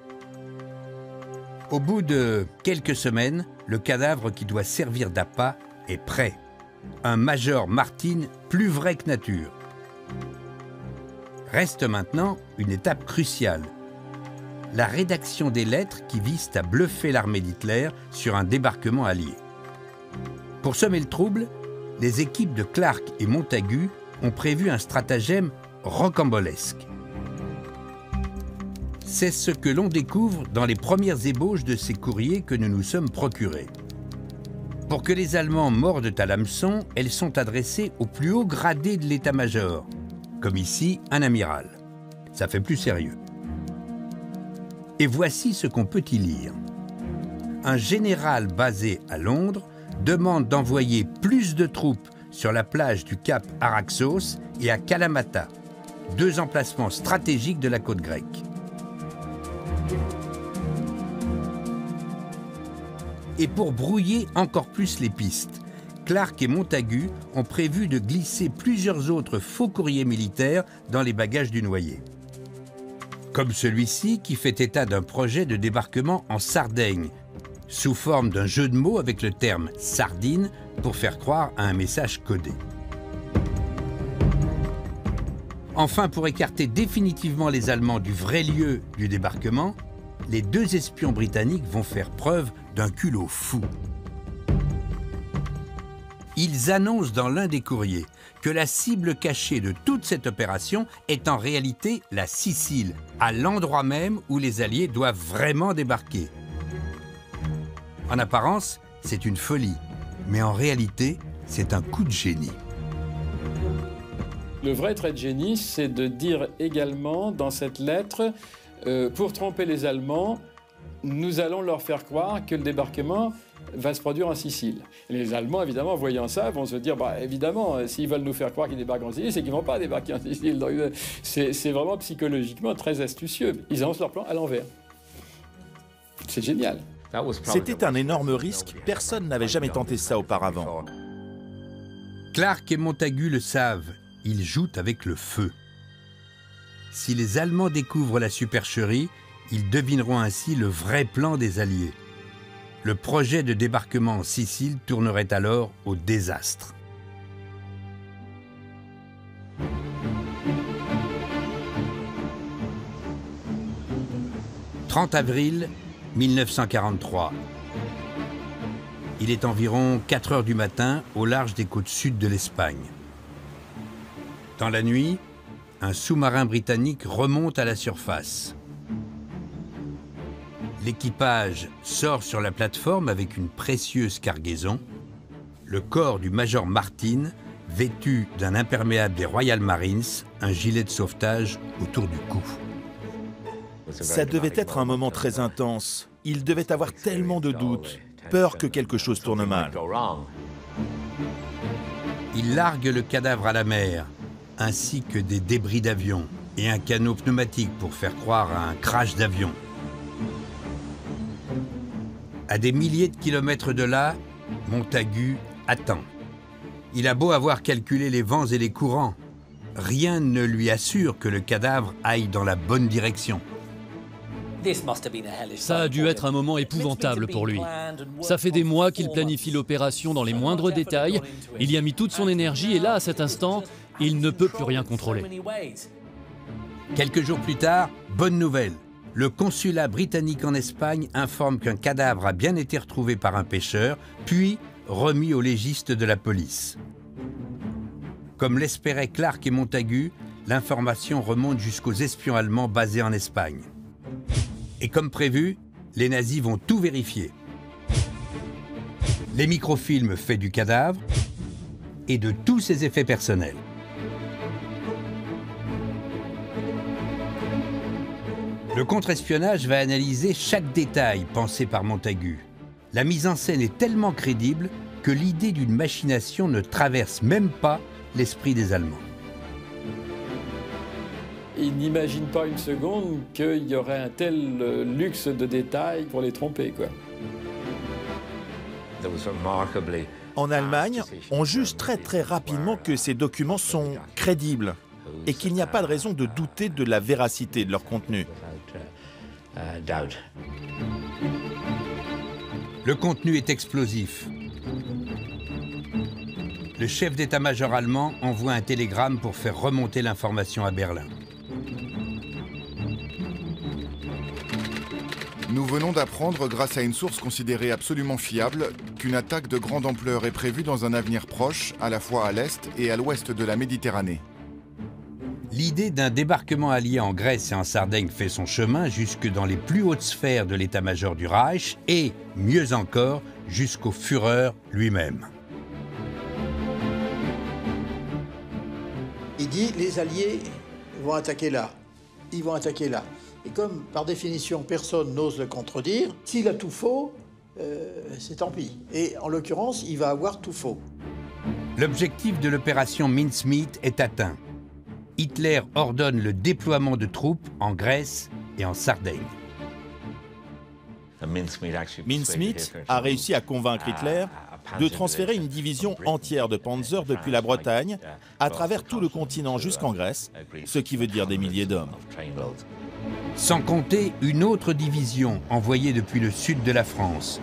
Speaker 2: Au bout de quelques semaines, le cadavre qui doit servir d'appât est prêt. Un Major Martin plus vrai que nature. Reste maintenant une étape cruciale. La rédaction des lettres qui visent à bluffer l'armée d'Hitler sur un débarquement allié. Pour semer le trouble, les équipes de Clark et Montagu ont prévu un stratagème rocambolesque. C'est ce que l'on découvre dans les premières ébauches de ces courriers que nous nous sommes procurés. Pour que les Allemands mordent à l'hameçon, elles sont adressées au plus haut gradé de l'état-major, comme ici un amiral. Ça fait plus sérieux. Et voici ce qu'on peut y lire. Un général basé à Londres demande d'envoyer plus de troupes sur la plage du Cap Araxos et à Kalamata, 2 emplacements stratégiques de la côte grecque. Et pour brouiller encore plus les pistes, Clark et Montagu ont prévu de glisser plusieurs autres faux courriers militaires dans les bagages du noyé. Comme celui-ci qui fait état d'un projet de débarquement en Sardaigne, sous forme d'un jeu de mots avec le terme « sardine » pour faire croire à un message codé. Enfin, pour écarter définitivement les Allemands du vrai lieu du débarquement, les 2 espions britanniques vont faire preuve d'un culot fou. Ils annoncent dans l'un des courriers que la cible cachée de toute cette opération est en réalité la Sicile, à l'endroit même où les Alliés doivent vraiment débarquer. En apparence, c'est une folie, mais en réalité, c'est un coup de génie.
Speaker 17: Le vrai trait de génie, c'est de dire également dans cette lettre, pour tromper les Allemands, nous allons leur faire croire que le débarquement va se produire en Sicile. Et les Allemands, évidemment, voyant ça, vont se dire, bah, évidemment, s'ils veulent nous faire croire qu'ils débarquent en Sicile, c'est qu'ils ne vont pas débarquer en Sicile. Donc, c'est vraiment psychologiquement très astucieux. Ils annoncent leur plan à l'envers. C'est génial.
Speaker 15: C'était un énorme risque. Personne n'avait jamais tenté ça auparavant.
Speaker 2: Clark et Montagu le savent. Ils jouent avec le feu. Si les Allemands découvrent la supercherie, ils devineront ainsi le vrai plan des Alliés. Le projet de débarquement en Sicile tournerait alors au désastre. « 30 avril 1943. Il est environ 4 heures du matin au large des côtes sud de l'Espagne. Dans la nuit, un sous-marin britannique remonte à la surface. L'équipage sort sur la plateforme avec une précieuse cargaison, le corps du major Martin, vêtu d'un imperméable des Royal Marines, un gilet de sauvetage autour du cou.
Speaker 15: Ça devait être un moment très intense. Il devait avoir tellement de doutes, peur que quelque chose tourne mal.
Speaker 2: Il largue le cadavre à la mer, ainsi que des débris d'avion et un canot pneumatique pour faire croire à un crash d'avion. À des milliers de kilomètres de là, Montagu attend. Il a beau avoir calculé les vents et les courants, rien ne lui assure que le cadavre aille dans la bonne direction.
Speaker 5: Ça a dû être un moment épouvantable pour lui. Ça fait des mois qu'il planifie l'opération dans les moindres détails. Il y a mis toute son énergie et là, à cet instant, il ne peut plus rien contrôler.
Speaker 2: Quelques jours plus tard, bonne nouvelle. Le consulat britannique en Espagne informe qu'un cadavre a bien été retrouvé par un pêcheur, puis remis aux légistes de la police. Comme l'espéraient Clark et Montagu, l'information remonte jusqu'aux espions allemands basés en Espagne. Et comme prévu, les nazis vont tout vérifier. Les microfilms faits du cadavre et de tous ses effets personnels. Le contre-espionnage va analyser chaque détail pensé par Montagu. La mise en scène est tellement crédible que l'idée d'une machination ne traverse même pas l'esprit des Allemands.
Speaker 17: Il n'imagine pas une seconde qu'il y aurait un tel luxe de détails pour les tromper, quoi.
Speaker 15: En Allemagne, on juge très rapidement que ces documents sont crédibles et qu'il n'y a pas de raison de douter de la véracité de leur contenu.
Speaker 2: Le contenu est explosif. Le chef d'état-major allemand envoie un télégramme pour faire remonter l'information à Berlin.
Speaker 4: Nous venons d'apprendre, grâce à une source considérée absolument fiable, qu'une attaque de grande ampleur est prévue dans un avenir proche, à la fois à l'est et à l'ouest de la Méditerranée.
Speaker 2: L'idée d'un débarquement allié en Grèce et en Sardaigne fait son chemin jusque dans les plus hautes sphères de l'état-major du Reich et, mieux encore, jusqu'au Führer lui-même.
Speaker 16: Il dit les Alliés vont attaquer là, ils vont attaquer là. Et comme par définition personne n'ose le contredire, s'il a tout faux, c'est tant pis. Et en l'occurrence, il va avoir tout faux.
Speaker 2: L'objectif de l'opération Mincemeat est atteint. Hitler ordonne le déploiement de troupes en Grèce et en Sardaigne.
Speaker 15: Mincemeat a réussi à convaincre Hitler de transférer une division entière de Panzer depuis la Bretagne à travers tout le continent jusqu'en Grèce, ce qui veut dire des milliers d'hommes.
Speaker 2: Sans compter une autre division envoyée depuis le sud de la France.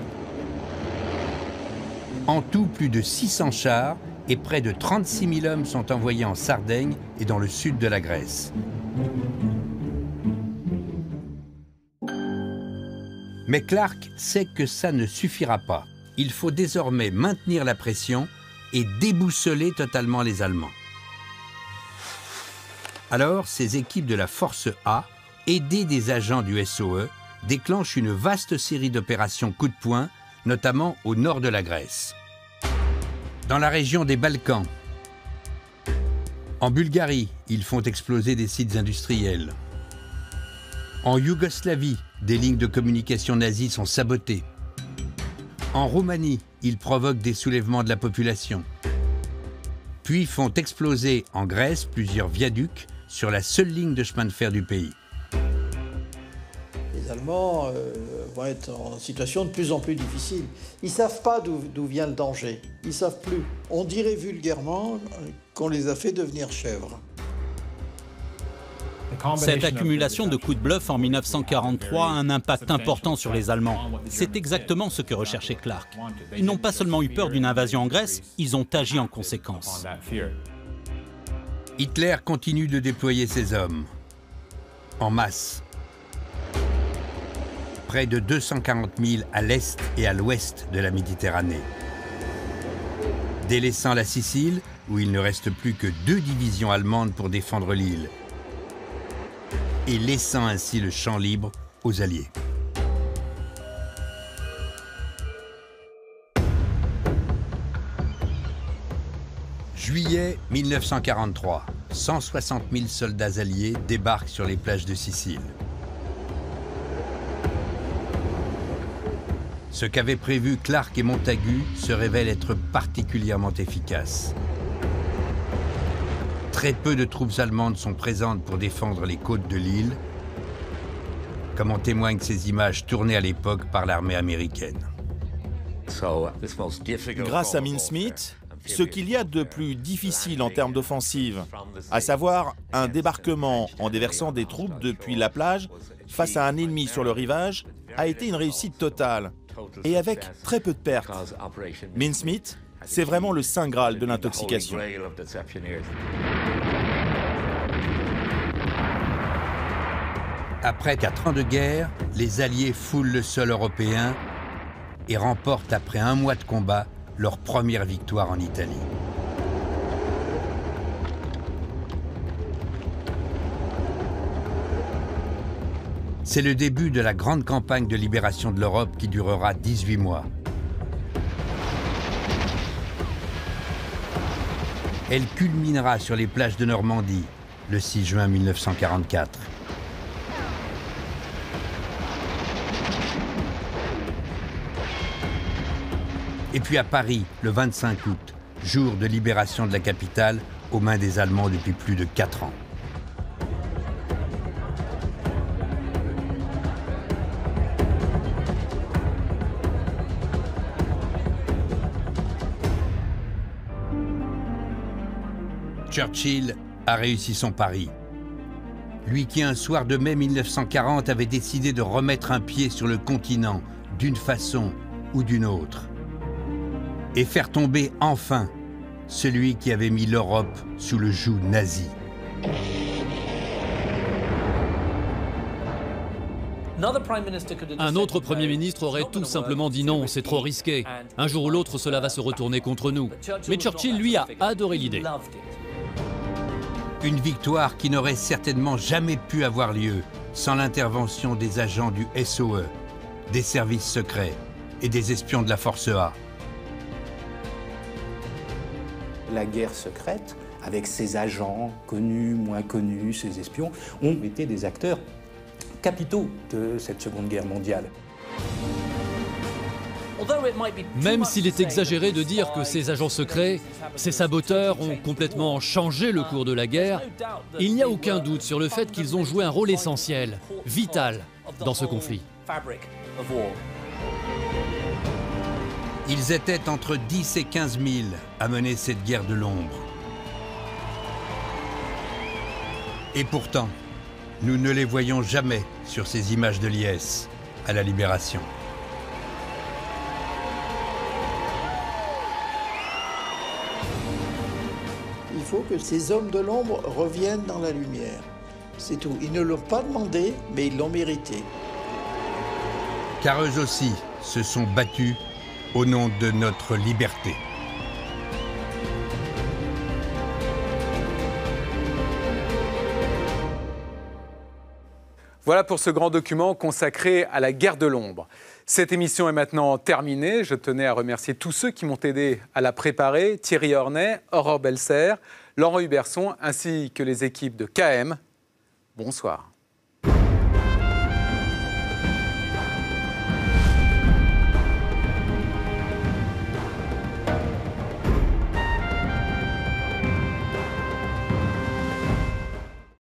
Speaker 2: En tout, plus de 600 chars et près de 36 000 hommes sont envoyés en Sardaigne et dans le sud de la Grèce. Mais Clark sait que ça ne suffira pas. Il faut désormais maintenir la pression et déboussoler totalement les Allemands. Alors, ces équipes de la Force A, aidées des agents du SOE, déclenchent une vaste série d'opérations coup de poing, notamment au nord de la Grèce. Dans la région des Balkans. En Bulgarie, ils font exploser des sites industriels. En Yougoslavie, des lignes de communication nazies sont sabotées. En Roumanie, ils provoquent des soulèvements de la population. Puis font exploser en Grèce plusieurs viaducs sur la seule ligne de chemin de fer du pays.
Speaker 16: Les Allemands vont être en situation de plus en plus difficile. Ils ne savent pas d'où vient le danger. Ils ne savent plus. On dirait vulgairement qu'on les a fait devenir chèvres.
Speaker 13: Cette accumulation de coups de bluff en 1943 a un impact important sur les Allemands. C'est exactement ce que recherchait Clark. Ils n'ont pas seulement eu peur d'une invasion en Grèce, ils ont agi en conséquence.
Speaker 2: Hitler continue de déployer ses hommes. En masse. Près de 240 000 à l'est et à l'ouest de la Méditerranée. Délaissant la Sicile, où il ne reste plus que 2 divisions allemandes pour défendre l'île. Et laissant ainsi le champ libre aux Alliés. Juillet 1943, 160 000 soldats alliés débarquent sur les plages de Sicile. Ce qu'avaient prévu Clark et Montagu se révèle être particulièrement efficace. Très peu de troupes allemandes sont présentes pour défendre les côtes de l'île, comme en témoignent ces images tournées à l'époque par l'armée américaine.
Speaker 15: Grâce à Mincemeat, ce qu'il y a de plus difficile en termes d'offensive, à savoir un débarquement en déversant des troupes depuis la plage face à un ennemi sur le rivage, a été une réussite totale et avec très peu de pertes. Mincemeat, c'est vraiment le saint graal de l'intoxication.
Speaker 2: Après 4 ans de guerre, les Alliés foulent le sol européen et remportent après 1 mois de combat leur première victoire en Italie. C'est le début de la grande campagne de libération de l'Europe qui durera 18 mois. Elle culminera sur les plages de Normandie le 6 juin 1944. Et puis à Paris, le 25 août, jour de libération de la capitale aux mains des Allemands depuis plus de 4 ans. Churchill a réussi son pari. Lui qui, un soir de mai 1940, avait décidé de remettre un pied sur le continent d'une façon ou d'une autre. Et faire tomber enfin celui qui avait mis l'Europe sous le joug nazi.
Speaker 5: Un autre Premier ministre aurait tout simplement dit non, c'est trop risqué. Un jour ou l'autre, cela va se retourner contre nous. Mais Churchill, lui, a adoré l'idée.
Speaker 2: Une victoire qui n'aurait certainement jamais pu avoir lieu sans l'intervention des agents du SOE, des services secrets et des espions de la Force A.
Speaker 14: La guerre secrète, avec ses agents connus, moins connus, ses espions, ont été des acteurs capitaux de cette Seconde Guerre mondiale.
Speaker 5: Même s'il est exagéré de dire que ces agents secrets, ces saboteurs ont complètement changé le cours de la guerre, il n'y a aucun doute sur le fait qu'ils ont joué un rôle essentiel, vital, dans ce conflit.
Speaker 2: Ils étaient entre 10 et 15 000 à mener cette guerre de l'ombre. Et pourtant, nous ne les voyons jamais sur ces images de liesse à la Libération.
Speaker 16: Il faut que ces hommes de l'ombre reviennent dans la lumière. C'est tout. Ils ne l'ont pas demandé, mais ils l'ont mérité.
Speaker 2: Car eux aussi se sont battus au nom de notre liberté.
Speaker 1: Voilà pour ce grand document consacré à la guerre de l'ombre. Cette émission est maintenant terminée. Je tenais à remercier tous ceux qui m'ont aidé à la préparer, Thierry Ornay, Aurore Belser, Laurent Huberson, ainsi que les équipes de KM. Bonsoir.